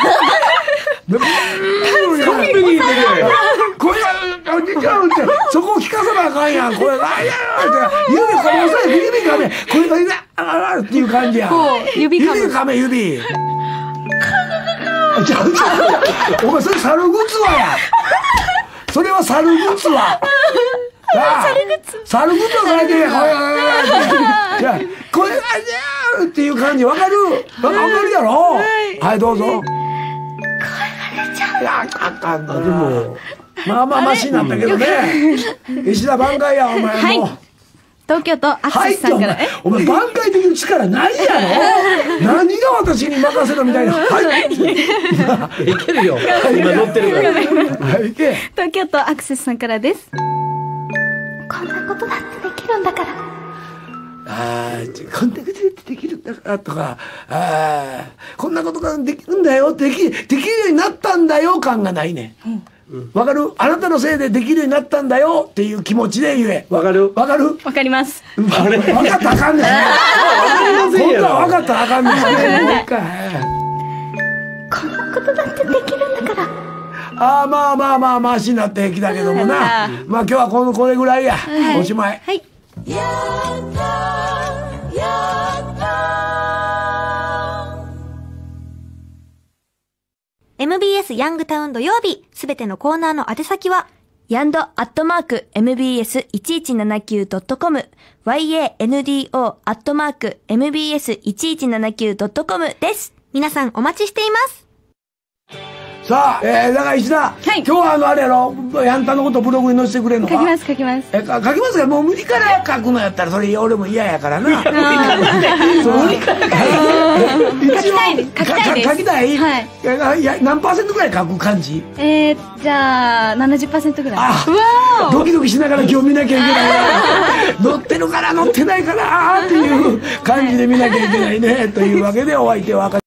完璧に言ってるやん。 声が出ちゃうって、そこを聞かさなあかんやん。声が、あいやーって、指かめさい、指かめ、声が出た、あららっていう感じやん。指かめ、指。ちゃうちゃう。お前、それ猿グツワや。それは猿グツワ。猿グツ猿グツワされてるやん。声が、声が出るっていう感じ、わかるわかるやろ。はい、どうぞ。いや、あかんな。でも、まあまあマシになったけどね。石田挽回や、お前も。 東京都アクセスさんから。 お前挽回できる力ないやろ。何が私に任せろみたいな。はい。 いけるよ。今乗ってるから。 はい、いけ。 東京都アクセスさんからです。 こんなことだってできるんだから。 ああ、こんなことできるんだからとか、ああ、こんなことができるんだよ、でき、できるようになったんだよ感がないね。わ、うん、かる？あなたのせいでできるようになったんだよっていう気持ちで言え。わかる？わかる？ わかります。 あれ？わかったらあかんねん。わかりませんよ。わかったらあかんねん。もう一回。 こんなことだってできるんだから。 ああ、まあまあまあマシになってきたけどもな。まあ今日はこのこれぐらいや。はい、おしまい。 はい。やったーやったー エムビーエス ヤングタウン土曜日、すべてのコーナーの宛先は、 ヤンドアットマーク エムビーエスいちいちななきゅうドットコム、ヤンドアットマーク エムビーエスいちいちななきゅうドットコム です。 皆さんお待ちしています。 さあ、えー、だから石田、はい、今日はあのあれやろ、ヤンタのことブログに載せてくれんのか。 書きます書きます。 え、書きますか。もう無理から書くのやったらそれ俺も嫌やからな。無理から書きたいです。書きたいです。 書きたい。はい。いや何パーセントぐらい書く感じ。 えー、じゃあななじゅっパーセントぐらい。 あ、うわドキドキしながら今日見なきゃいけないな。乗ってるから乗ってないからっていう感じで見なきゃいけないねというわけでお相手は。